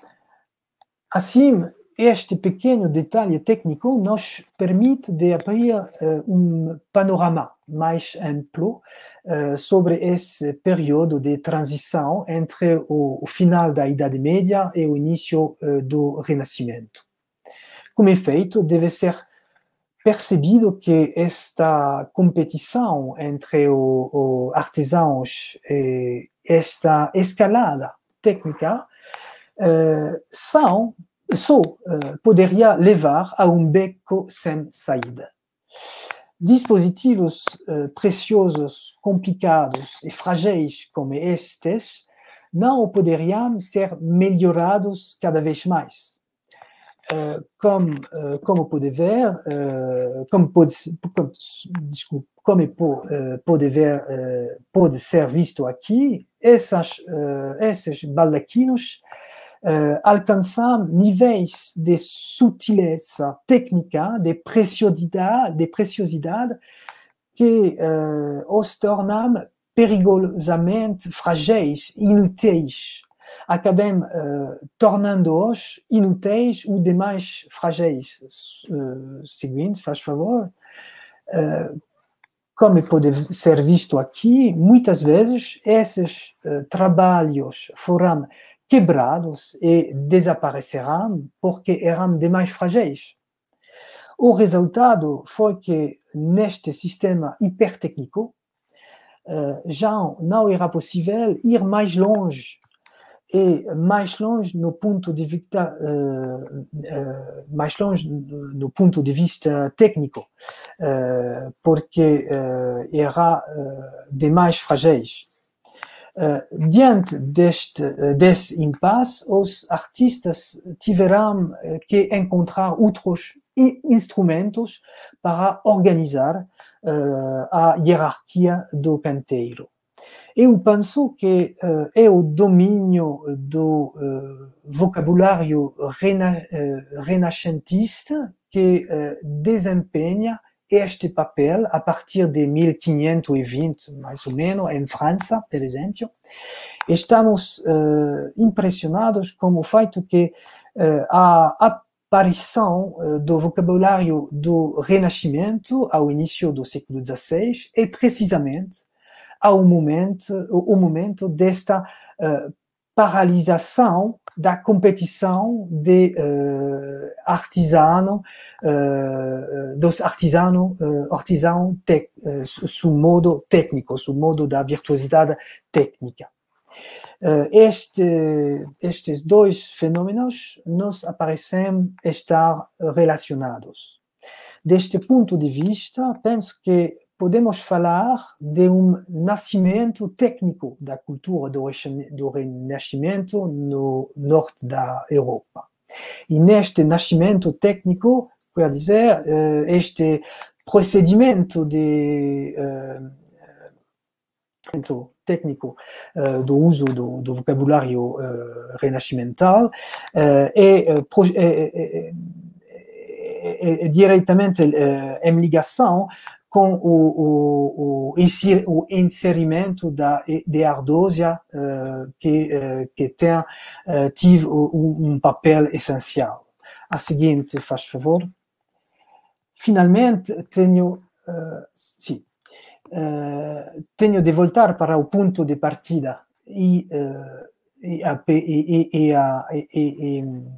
Assim, este pequeno detalhe técnico nos permite de abrir uh, um panorama mais amplo uh, sobre esse período de transição entre o, o final da Idade Média e o início uh, do Renascimento. Como efeito, deve ser percebido que esta competição entre os artesãos e esta escalada técnica uh, são só uh, poderia levar a um beco sem saída. Dispositivos uh, preciosos, complicados e frágeis como estes não poderiam ser melhorados cada vez mais. Uh, como, uh, como pode ver, uh, como pode, como, desculpe, como pode, pode, ver, uh, pode ser visto aqui, essas, uh, esses baldaquinos Uh, alcançam níveis de sutileza técnica, de preciosidade, de preciosidade que uh, os tornam perigosamente frágeis, inúteis. Acabam uh, tornando-os inúteis ou demais frágeis. Uh, seguinte, faz favor. Uh, como pode ser visto aqui, muitas vezes esses uh, trabalhos foram quebrados e desaparecerão porque eram demais frágeis. O resultado foi que, neste sistema hipertécnico, uh, já não era possível ir mais longe, e mais longe no ponto de vista, uh, uh, mais longe no ponto de vista técnico, uh, porque uh, era uh, demais frágeis. Uh, diante deste, uh, desse impasse, os artistas tiveram uh, que encontrar outros instrumentos para organizar uh, a hierarquia do canteiro. Eu penso que uh, é o domínio do uh, vocabulário rena, uh, renascentista que uh, desempenha este papel a partir de mil quinhentos e vinte, mais ou menos, em França, por exemplo. Estamos uh, impressionados com o fato que uh, a aparição uh, do vocabulário do Renascimento ao início do século dezesseis é precisamente ao momento, o momento desta uh, paralisação da competição de uh, artisano, uh, dos artisanos, uh, artisans uh, su modo técnico, su modo da virtuosidade técnica. Uh, este, estes dois fenômenos nos parecem estar relacionados. Deste ponto de vista, penso que podemos falar de um nascimento técnico da cultura do, do Renascimento no norte da Europa. E neste nascimento técnico, quer dizer, este procedimento de uh, técnico uh, do uso do, do vocabulário uh, renascimental uh, é, é, é, é, é diretamente uh, em ligação com o, o, o, inser, o inserimento da, de Ardósia, uh, que, uh, que tem uh, tive um, um papel essencial. A seguinte, faz favor. Finalmente, tenho, uh, sim, uh, tenho de voltar para o ponto de partida e, uh, e, a, e, e, a, e, e,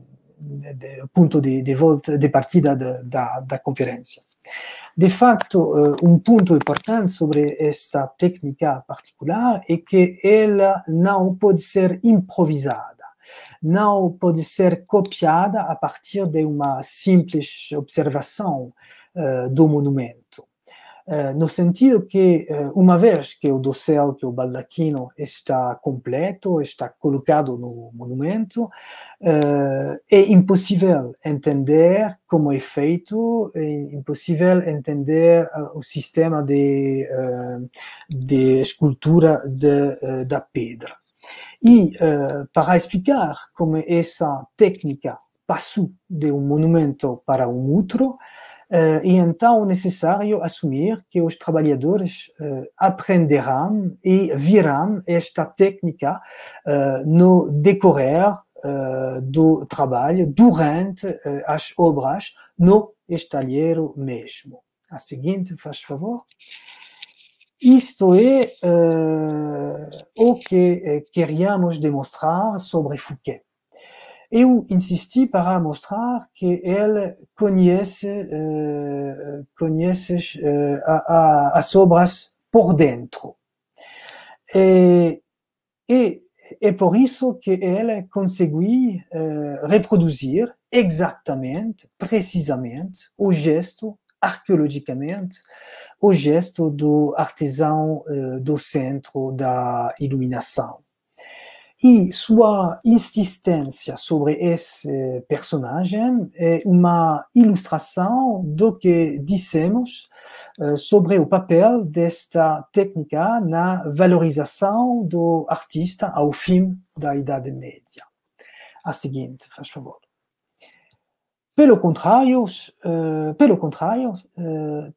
e ponto de, de volta de partida de, da, da conferência. De facto, um ponto importante sobre essa técnica particular é que ela não pode ser improvisada, não pode ser copiada a partir de uma simples observação uh, do monumento. Uh, no sentido que, uh, uma vez que o dossel, que o baldaquino está completo, está colocado no monumento, uh, é impossível entender como é feito, é impossível entender uh, o sistema de, uh, de escultura de, uh, da pedra. E uh, para explicar como essa técnica passou de um monumento para um outro, Uh, e então é necessário assumir que os trabalhadores uh, aprenderão e virão esta técnica uh, no decorrer uh, do trabalho durante uh, as obras no estalheiro mesmo. A seguinte, faz favor. Isto é uh, o que uh, queríamos demonstrar sobre Fouquet. Eu insisti para mostrar que ele conhece, uh, conhece uh, a, a, as obras por dentro. E, e é por isso que ele conseguiu uh, reproduzir exatamente, precisamente, o gesto, arqueologicamente, o gesto do artesão uh, do centro da iluminação. E sua insistência sobre esse personagem é uma ilustração do que dissemos uh, sobre o papel desta técnica na valorização do artista ao fim da Idade Média. A seguinte, faz favor. Pelo contrário, uh, pelo contrário, uh,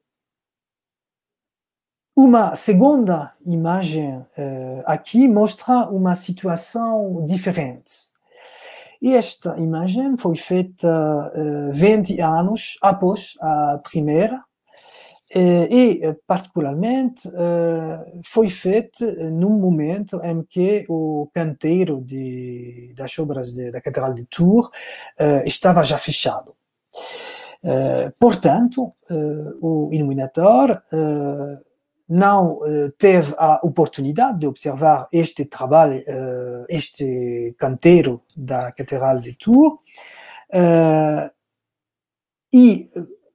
uma segunda imagem uh, aqui mostra uma situação diferente. E esta imagem foi feita uh, vinte anos após a primeira, e, particularmente, foi feito num momento em que o canteiro de, das obras de, da Catedral de Tours estava já fechado. Portanto, o Illuminator não teve a oportunidade de observar este trabalho, este canteiro da Catedral de Tours, e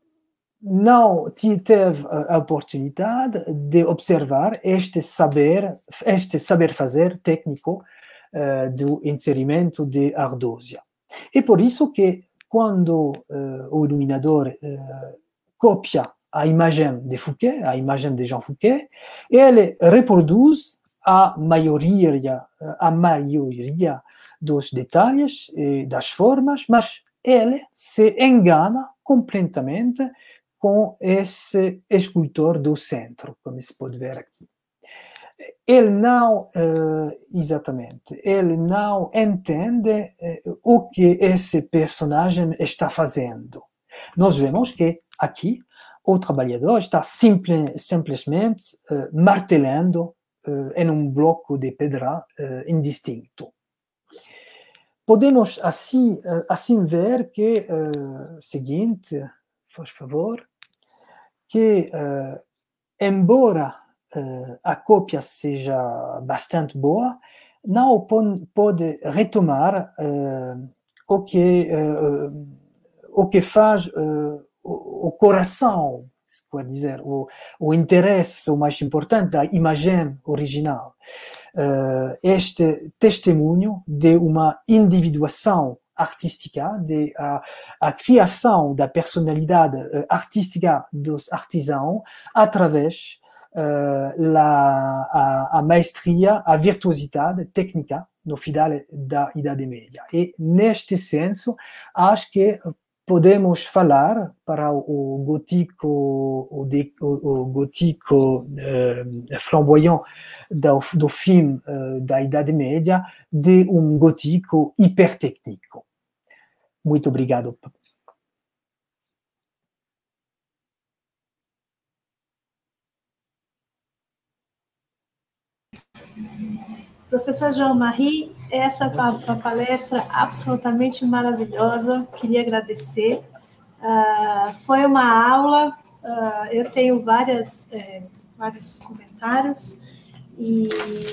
não teve a oportunidade de observar este saber, este saber-fazer técnico uh, do inserimento de ardósia. É por isso que, quando uh, o iluminador uh, copia a imagem de Fouquet, a imagem de Jean Fouquet, ele reproduz a maioria, a maioria dos detalhes e das formas, mas ele se engana completamente com esse escultor do centro, como se pode ver aqui. Ele não, uh, exatamente, ele não entende uh, o que esse personagem está fazendo. Nós vemos que aqui o trabalhador está simple, simplesmente uh, martelando uh, em um bloco de pedra uh, indistinto. Podemos assim, assim ver que, uh, seguinte, por favor, que, uh, embora uh, a cópia seja bastante boa, não pode retomar uh, o, que, uh, o que faz uh, o, o coração, se pode dizer, o, o interesse o mais importante da imagem original. Uh, este testemunho de uma individuação artística, de a, a criação da personalidade uh, artística dos artesãos através uh, la, a, a maestria, a virtuosidade técnica no final da Idade Média. E, neste senso, acho que podemos falar para o gótico, o, o, o gótico uh, flamboyant do, do filme uh, da Idade Média de um gótico hipertécnico. Muito obrigado. Professor Jean-Marie, essa é uma palestra absolutamente maravilhosa, queria agradecer. Uh, foi uma aula, uh, eu tenho várias, é, vários comentários, e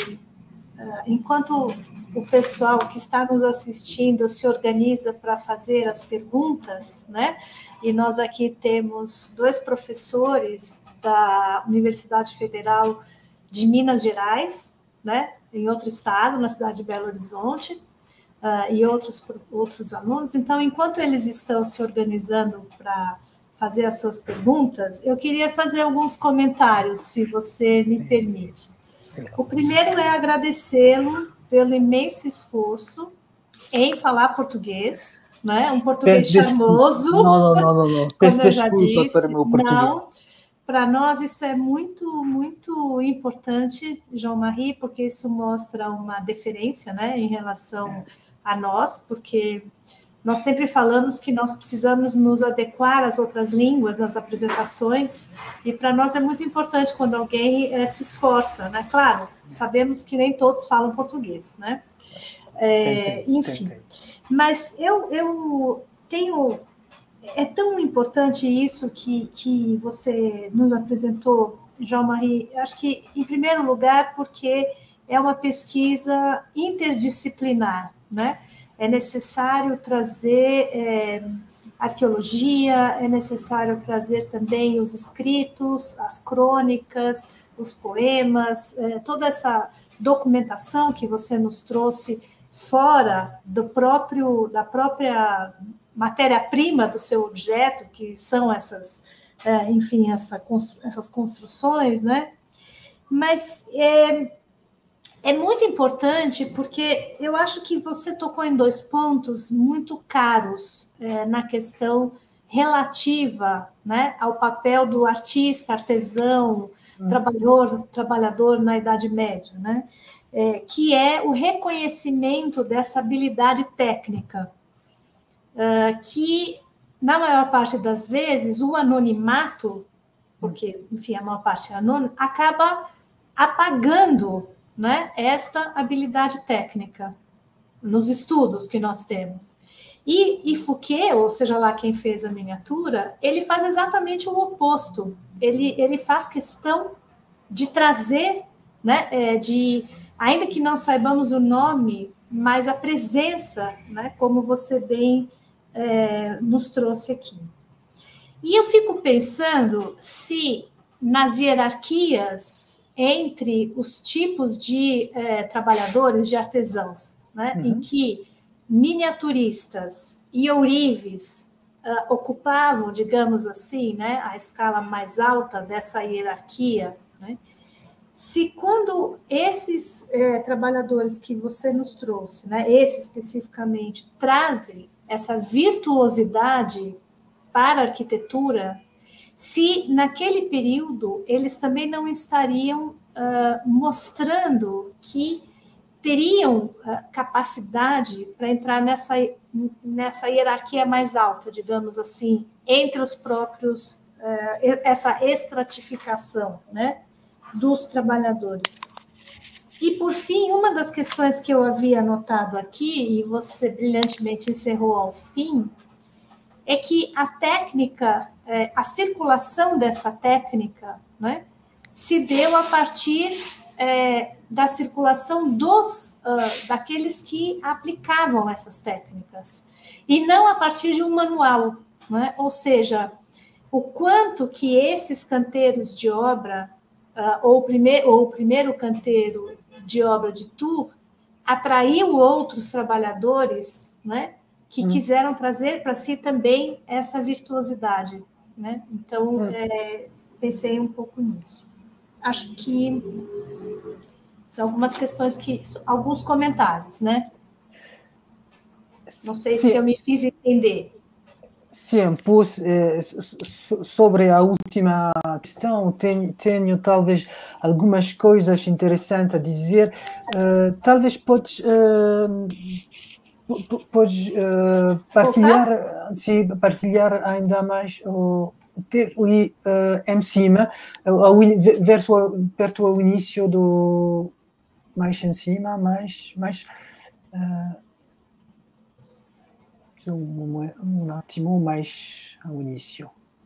uh, enquanto o pessoal que está nos assistindo se organiza para fazer as perguntas, né? E nós aqui temos dois professores da Universidade Federal de Minas Gerais, né? Em outro estado, na cidade de Belo Horizonte, uh, e outros, outros alunos. Então, enquanto eles estão se organizando para fazer as suas perguntas, eu queria fazer alguns comentários, se você me permite. O primeiro é agradecê-lo pelo imenso esforço em falar português, né? Um português Peço charmoso. Não, não, não, não, não. Peço desculpa para o meu português. Não. Para nós isso é muito, muito importante, Jean-Marie, porque isso mostra uma deferência, né, em relação a nós, porque nós sempre falamos que nós precisamos nos adequar às outras línguas nas apresentações, e para nós é muito importante quando alguém é, se esforça, né? Claro, sabemos que nem todos falam português, né? É, enfim, mas eu, eu tenho... É tão importante isso que, que você nos apresentou, Jean-Marie, acho que, em primeiro lugar, porque é uma pesquisa interdisciplinar, né? É necessário trazer é, arqueologia, é necessário trazer também os escritos, as crônicas, os poemas, é, toda essa documentação que você nos trouxe fora do próprio, da própria matéria-prima do seu objeto, que são essas, enfim, essa constru, essas construções, né? Mas é, é muito importante porque eu acho que você tocou em dois pontos muito caros é, na questão relativa, né, ao papel do artista, artesão, hum. trabalhador, trabalhador na Idade Média, né? É, que é o reconhecimento dessa habilidade técnica. Uh, que, na maior parte das vezes, o anonimato porque, enfim, a maior parte é anônima, acaba apagando, né, esta habilidade técnica nos estudos que nós temos. E, e Fouquet, ou seja lá quem fez a miniatura, ele faz exatamente o oposto. Ele, ele faz questão de trazer, né, é, de, ainda que não saibamos o nome, mas a presença, né, como você bem é, nos trouxe aqui. E eu fico pensando se nas hierarquias entre os tipos de é, trabalhadores, de artesãos, né, uhum. em que miniaturistas e ourives uh, ocupavam, digamos assim, né, a escala mais alta dessa hierarquia, né, se quando esses é, trabalhadores que você nos trouxe, né, esses especificamente, trazem essa virtuosidade para a arquitetura, se naquele período eles também não estariam uh, mostrando que teriam uh, capacidade para entrar nessa, nessa hierarquia mais alta, digamos assim, entre os próprios, uh, essa estratificação, né, dos trabalhadores. E, por fim, uma das questões que eu havia anotado aqui, e você brilhantemente encerrou ao fim, é que a técnica, a circulação dessa técnica, né, se deu a partir é, da circulação dos, uh, daqueles que aplicavam essas técnicas, e não a partir de um manual, né? Ou seja, o quanto que esses canteiros de obra, uh, ou, o primeir, ou o primeiro canteiro de obra de Tours, atraiu outros trabalhadores, né, que hum. quiseram trazer para si também essa virtuosidade, né? Então, hum. é, pensei um pouco nisso. Acho que são algumas questões que... Alguns comentários, né? Não sei Sim. se eu me fiz entender. Sim, pois, eh, sobre a última questão, tenho, tenho talvez algumas coisas interessantes a dizer. Uh, talvez podes... Uh, Podes uh, partilhar, sim, partilhar ainda mais o, ter, o uh, em cima, ao, verso, perto ao início do mais em cima, mais, mais uh, um, um ótimo mais ao início.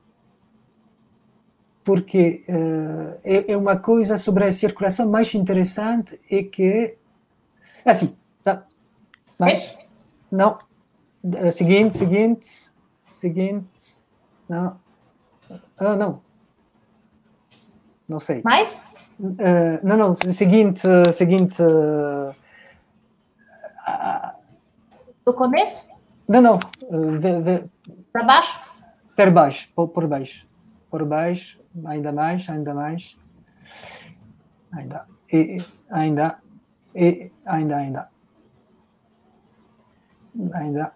Porque uh, é, é uma coisa sobre a circulação mais interessante é que assim, tá? Mas não. Seguinte, seguinte, seguinte. Não. Ah, não. Não sei. Mais? Uh, não, não. Seguinte, seguinte. Uh, Do começo? Não, não. Uh, Para baixo? Para baixo, por, por baixo. Por baixo, ainda mais, ainda mais. Ainda. E, ainda. E, ainda, ainda. Ainda.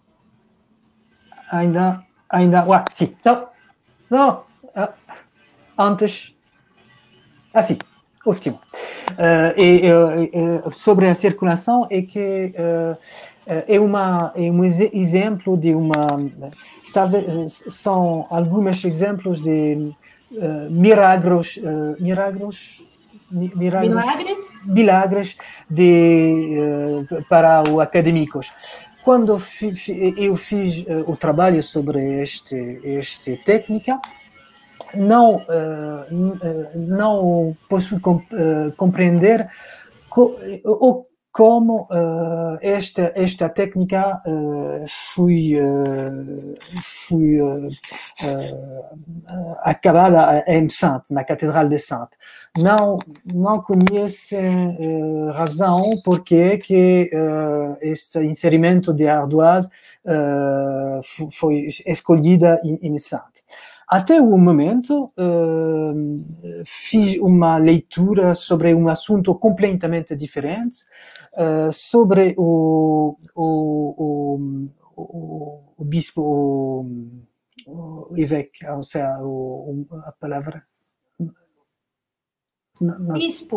Ainda, ainda, ué, sim, não, não, antes, assim, ótimo. Uh, e, uh, sobre a circulação é que uh, é, uma, é um exemplo de uma, talvez, são alguns exemplos de uh, milagros, uh, milagros, milagros, milagres, milagres de, uh, para os acadêmicos. Quando eu fiz uh, o trabalho sobre este, esta técnica, não, uh, não posso comp uh, compreender co o, como uh, esta, esta técnica uh, foi, uh, foi uh, uh, acabada em Saintes, na Catedral de Saintes. Não, não conheço uh, razão porque que uh, este inserimento de ardoise uh, foi escolhida em, em Saintes. Até o momento, uh, fiz uma leitura sobre um assunto completamente diferente, uh, sobre o, o, o, o, o bispo, o, o évêque, ou seja, o, a palavra... Não, não. Bispo.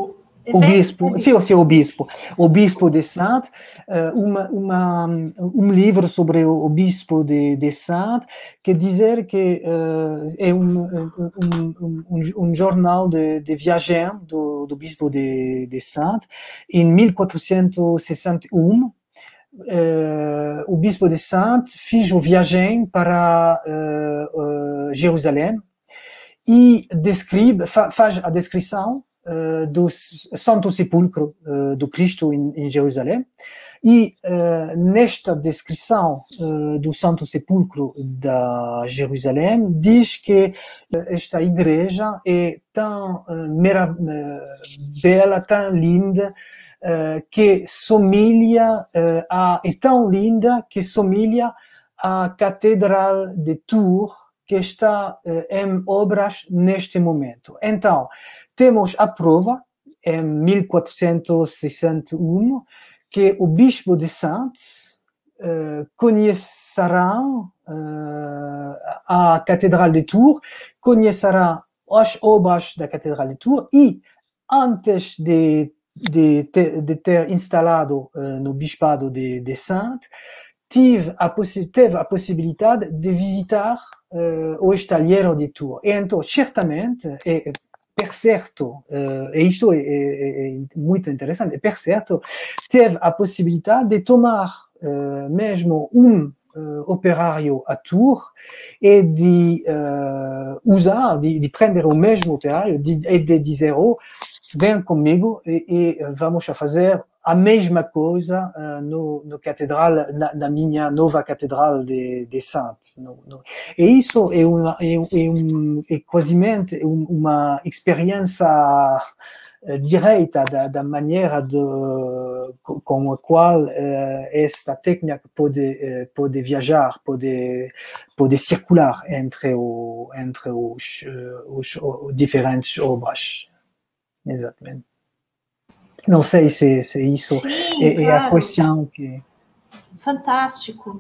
O bispo, sim, sim, o bispo. O bispo de Sante, uma, uma, um livro sobre o bispo de, de Sante, que dizer que uh, é um, um, um, um jornal de, de viagem do, do bispo de, de Sante, em mil quatrocentos e sessenta e um. Uh, o bispo de Sante fez uma viagem para uh, uh, Jerusalém e descreve, fa, faz a descrição Uh, do Santo Sepulcro uh, do Cristo em, em Jerusalém, e uh, nesta descrição uh, do Santo Sepulcro da Jerusalém diz que uh, esta igreja é tão uh, bela, tão linda, uh, que somilha uh, a, é tão linda que somilha a Catedral de Tours, que está uh, em obras neste momento. Então, temos a prova, em mil quatrocentos e sessenta e um, que o bispo de Sante uh, conhecerá uh, a Catedral de Tours, conhecerá as obras da Catedral de Tours e, antes de, de, ter, de ter instalado uh, no bispado de, de Sante, teve a, teve a possibilidade de visitar uh, o estalheiro de Tours. E então, certamente, é, per certo, uh, e isto é, é, é muito interessante, per certo, teve a possibilidade de tomar uh, mesmo um uh, operário a Tours e de uh, usar, de, de prender o mesmo operário de, e de dizer, oh, vem comigo e, e vamos a fazer a mesma coisa uh, no, no catedral, na, na minha nova catedral de, de Sante. No, no. E isso é, uma, é, é, um, é quasimente uma experiência uh, direta da, da maneira de, com a qual uh, esta técnica pode, uh, pode viajar, pode, pode circular entre, o, entre os, uh, os, os diferentes obras. Exatamente. Não sei se, se isso Sim, é, claro. É a questão que... Fantástico.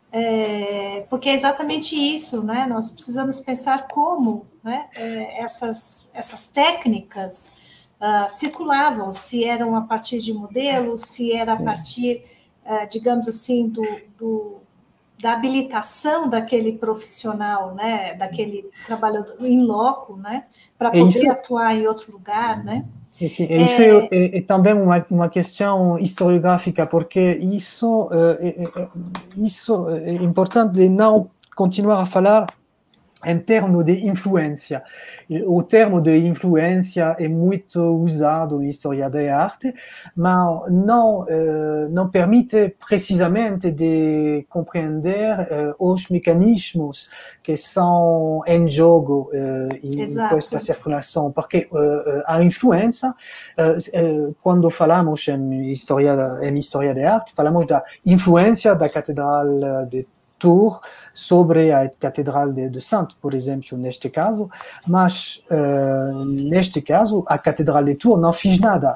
É, porque é exatamente isso, né? Nós precisamos pensar como, né, essas, essas técnicas uh, circulavam, se eram a partir de modelos, se era a partir, uh, digamos assim, do, do, da habilitação daquele profissional, né, daquele trabalhador em loco, né, para poder isso... atuar em outro lugar, né? Sim, sim. E isso é, é, é também uma, uma questão historiográfica, porque isso é, é, isso é importante de não continuar a falar em termos de influência. O termo de influência é muito usado na história da arte, mas não, eh, não permite precisamente de compreender eh, os mecanismos que são em jogo eh, em esta circulação, porque eh, a influência, eh, eh, quando falamos em história, em história da arte, falamos da influência da Catedral de Tours sobre a Catedral de, de Sante, por exemplo, neste caso, mas uh, neste caso a Catedral de Tours não fez nada,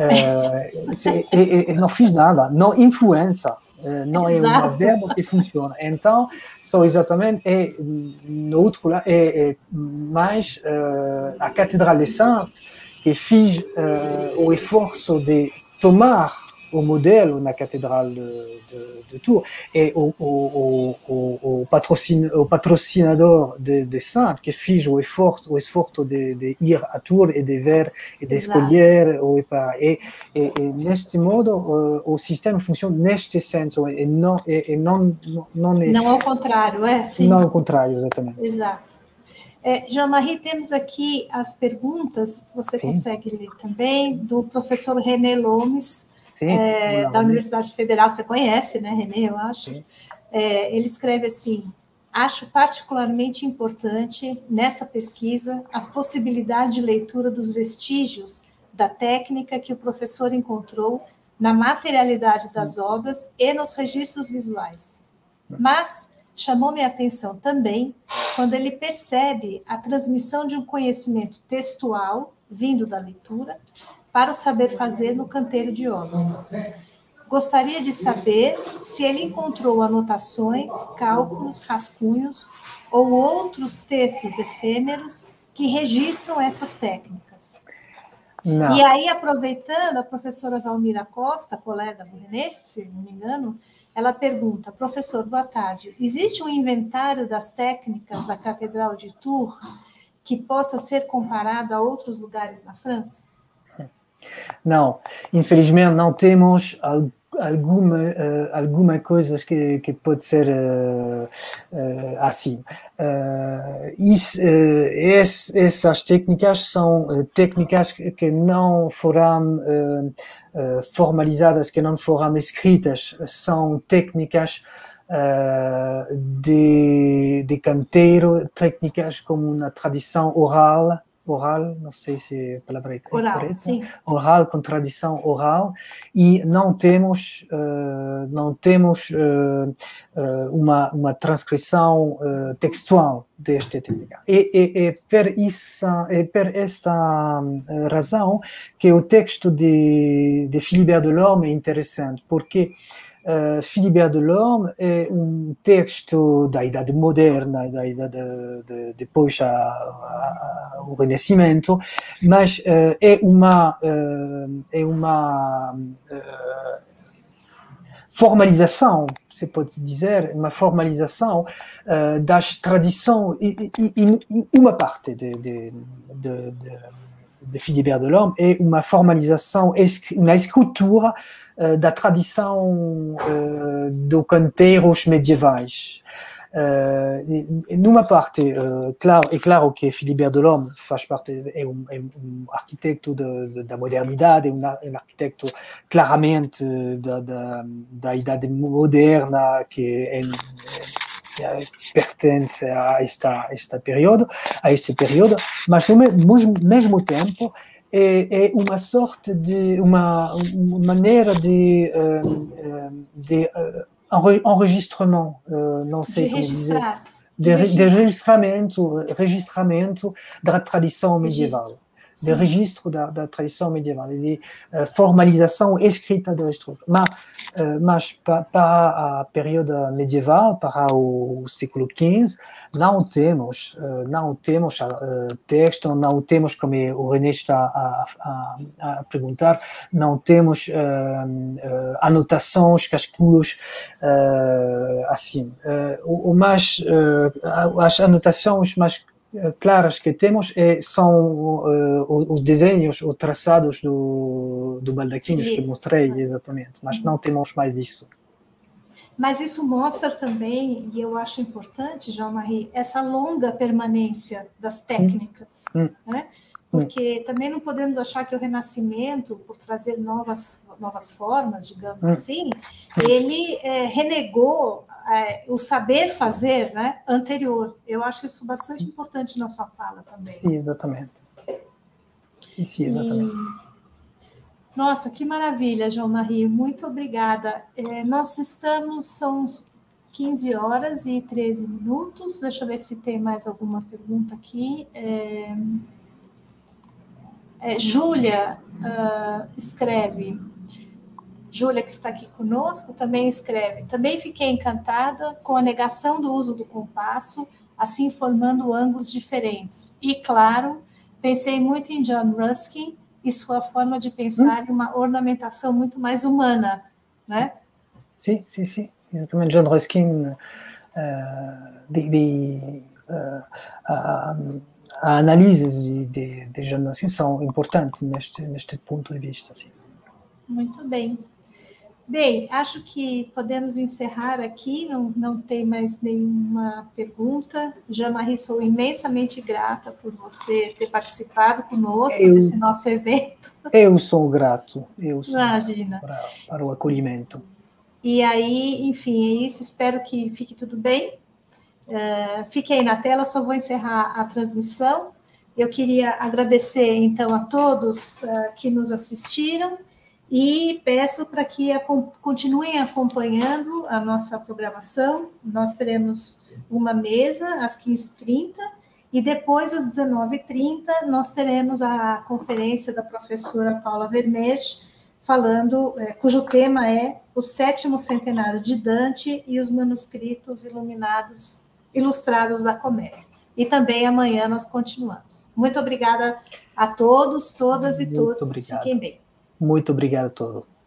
uh, se, e, e, não fez nada, não influencia, uh, não Exato. É um verbo que funciona. Então, só exatamente é no outro lado é, é mais uh, a Catedral de Sante que fez uh, o esforço de tomar o modelo na Catedral de, de, de Tours, e o, o, o, o, patrocin, o patrocinador de, de Sante que fez o esforço, o esforço de, de ir a Tours e de ver e de Exato. Escolher, o, e, e, e neste modo o, o sistema funciona neste senso, e não, e, e não, não, é, não ao contrário, é? Sim. Não ao contrário, exatamente. Exato. É, Jean-Marie, temos aqui as perguntas, você Sim. consegue ler também, do professor René Lomes, Sim, é, da Universidade Federal, você conhece, né, René, eu acho. É, ele escreve assim, acho particularmente importante, nessa pesquisa, as possibilidades de leitura dos vestígios da técnica que o professor encontrou na materialidade das obras e nos registros visuais. Mas chamou-me a atenção também quando ele percebe a transmissão de um conhecimento textual, vindo da leitura, para o saber fazer no canteiro de obras. Gostaria de saber se ele encontrou anotações, cálculos, rascunhos ou outros textos efêmeros que registram essas técnicas. Não. E aí, aproveitando, a professora Valmira Costa, colega do René, se não me engano, ela pergunta, professor, boa tarde, existe um inventário das técnicas da Catedral de Tours que possa ser comparado a outros lugares na França? Não, infelizmente não temos alguma, uh, alguma coisa que, que pode ser uh, uh, assim. Uh, isso, uh, es, essas técnicas são uh, técnicas que não foram uh, uh, formalizadas, que não foram escritas, são técnicas uh, de, de canteiro, técnicas como na tradição oral, oral, não sei se a palavra é Oral, correta, sim. oral, com tradição oral, e não temos, uh, não temos uh, uh, uma, uma transcrição uh, textual desta técnica. E, e, e per essa, é per esta uh, razão que o texto de, de Philibert Delorme é interessante, porque Uh, Philibert Delorme é um texto da Idade Moderna, da idade de, de, depois a, a, a, o Renascimento, mas uh, é uma, uh, é uma uh, formalização, se pode dizer, uma formalização uh, das tradições, e, e, e uma parte de, de, de, de, de Philibert Delorme é uma formalização, uma escritura da tradição uh, dos canteiros medievais. Uh, numa parte, uh, claro, é claro que Philibert Delorme faz parte, é um, é um arquiteto de, de, da modernidade, é um, um arquiteto claramente da, da, da idade moderna, que é, é, pertence a esta, esta período, a este período, mas no mesmo tempo é, é uma sorte de, uma, uma maneira de, de enregistramento, não sei de como registrar. dizer, de, de, de registramento, registramento da tradição medieval. Registro. De registro da, da tradição medieval, de uh, formalização escrita da estrutura. Mas, uh, mas pa, para a período medieval, para o século quinze, não temos, uh, não temos uh, texto, não temos, como o René está a, a, a perguntar, não temos uh, uh, anotações, casculos, uh, assim. Uh, o, o mais, uh, as anotações mais claras que temos é, são uh, os desenhos, os traçados do, do baldaquino que mostrei, exatamente, mas não temos mais disso. Mas isso mostra também, e eu acho importante, Jean-Marie, essa longa permanência das técnicas, hum. né? Porque hum. também não podemos achar que o Renascimento, por trazer novas, novas formas, digamos hum. assim, ele é, renegou é, o saber fazer, né, anterior. Eu acho isso bastante importante na sua fala também. Sim, exatamente. Sim, exatamente. E... Nossa, que maravilha, Jean-Marie, muito obrigada. É, nós estamos, são quinze horas e treze minutos, deixa eu ver se tem mais alguma pergunta aqui. É, é, Júlia uh, escreve, Júlia que está aqui conosco, também escreve, também fiquei encantada com a negação do uso do compasso, assim formando ângulos diferentes. E, claro, pensei muito em John Ruskin, e sua forma de pensar em uma ornamentação muito mais humana, né? Sim, sim, sim. Exatamente. John Ruskin, uh, de, de, uh, a, a análises de, de, de John Ruskin são importantes neste, neste ponto de vista. Sim. Muito bem. Bem, acho que podemos encerrar aqui, não, não tem mais nenhuma pergunta. Jean-Marie, sou imensamente grata por você ter participado conosco eu, desse nosso evento. Eu sou grato, eu sou Imagina. Para, para o acolhimento. E aí, enfim, é isso, espero que fique tudo bem. Uh, fique aí na tela, só vou encerrar a transmissão. Eu queria agradecer, então, a todos uh, que nos assistiram, e peço para que a, continuem acompanhando a nossa programação. Nós teremos uma mesa às quinze e trinta e depois, às dezenove e trinta, nós teremos a conferência da professora Paula Vermege, falando, é, cujo tema é o sétimo centenário de Dante e os manuscritos iluminados, ilustrados da Comédia. e também amanhã nós continuamos. Muito obrigada a todos, todas e Muito todos. obrigado. Fiquem bem. Muito obrigado a todos.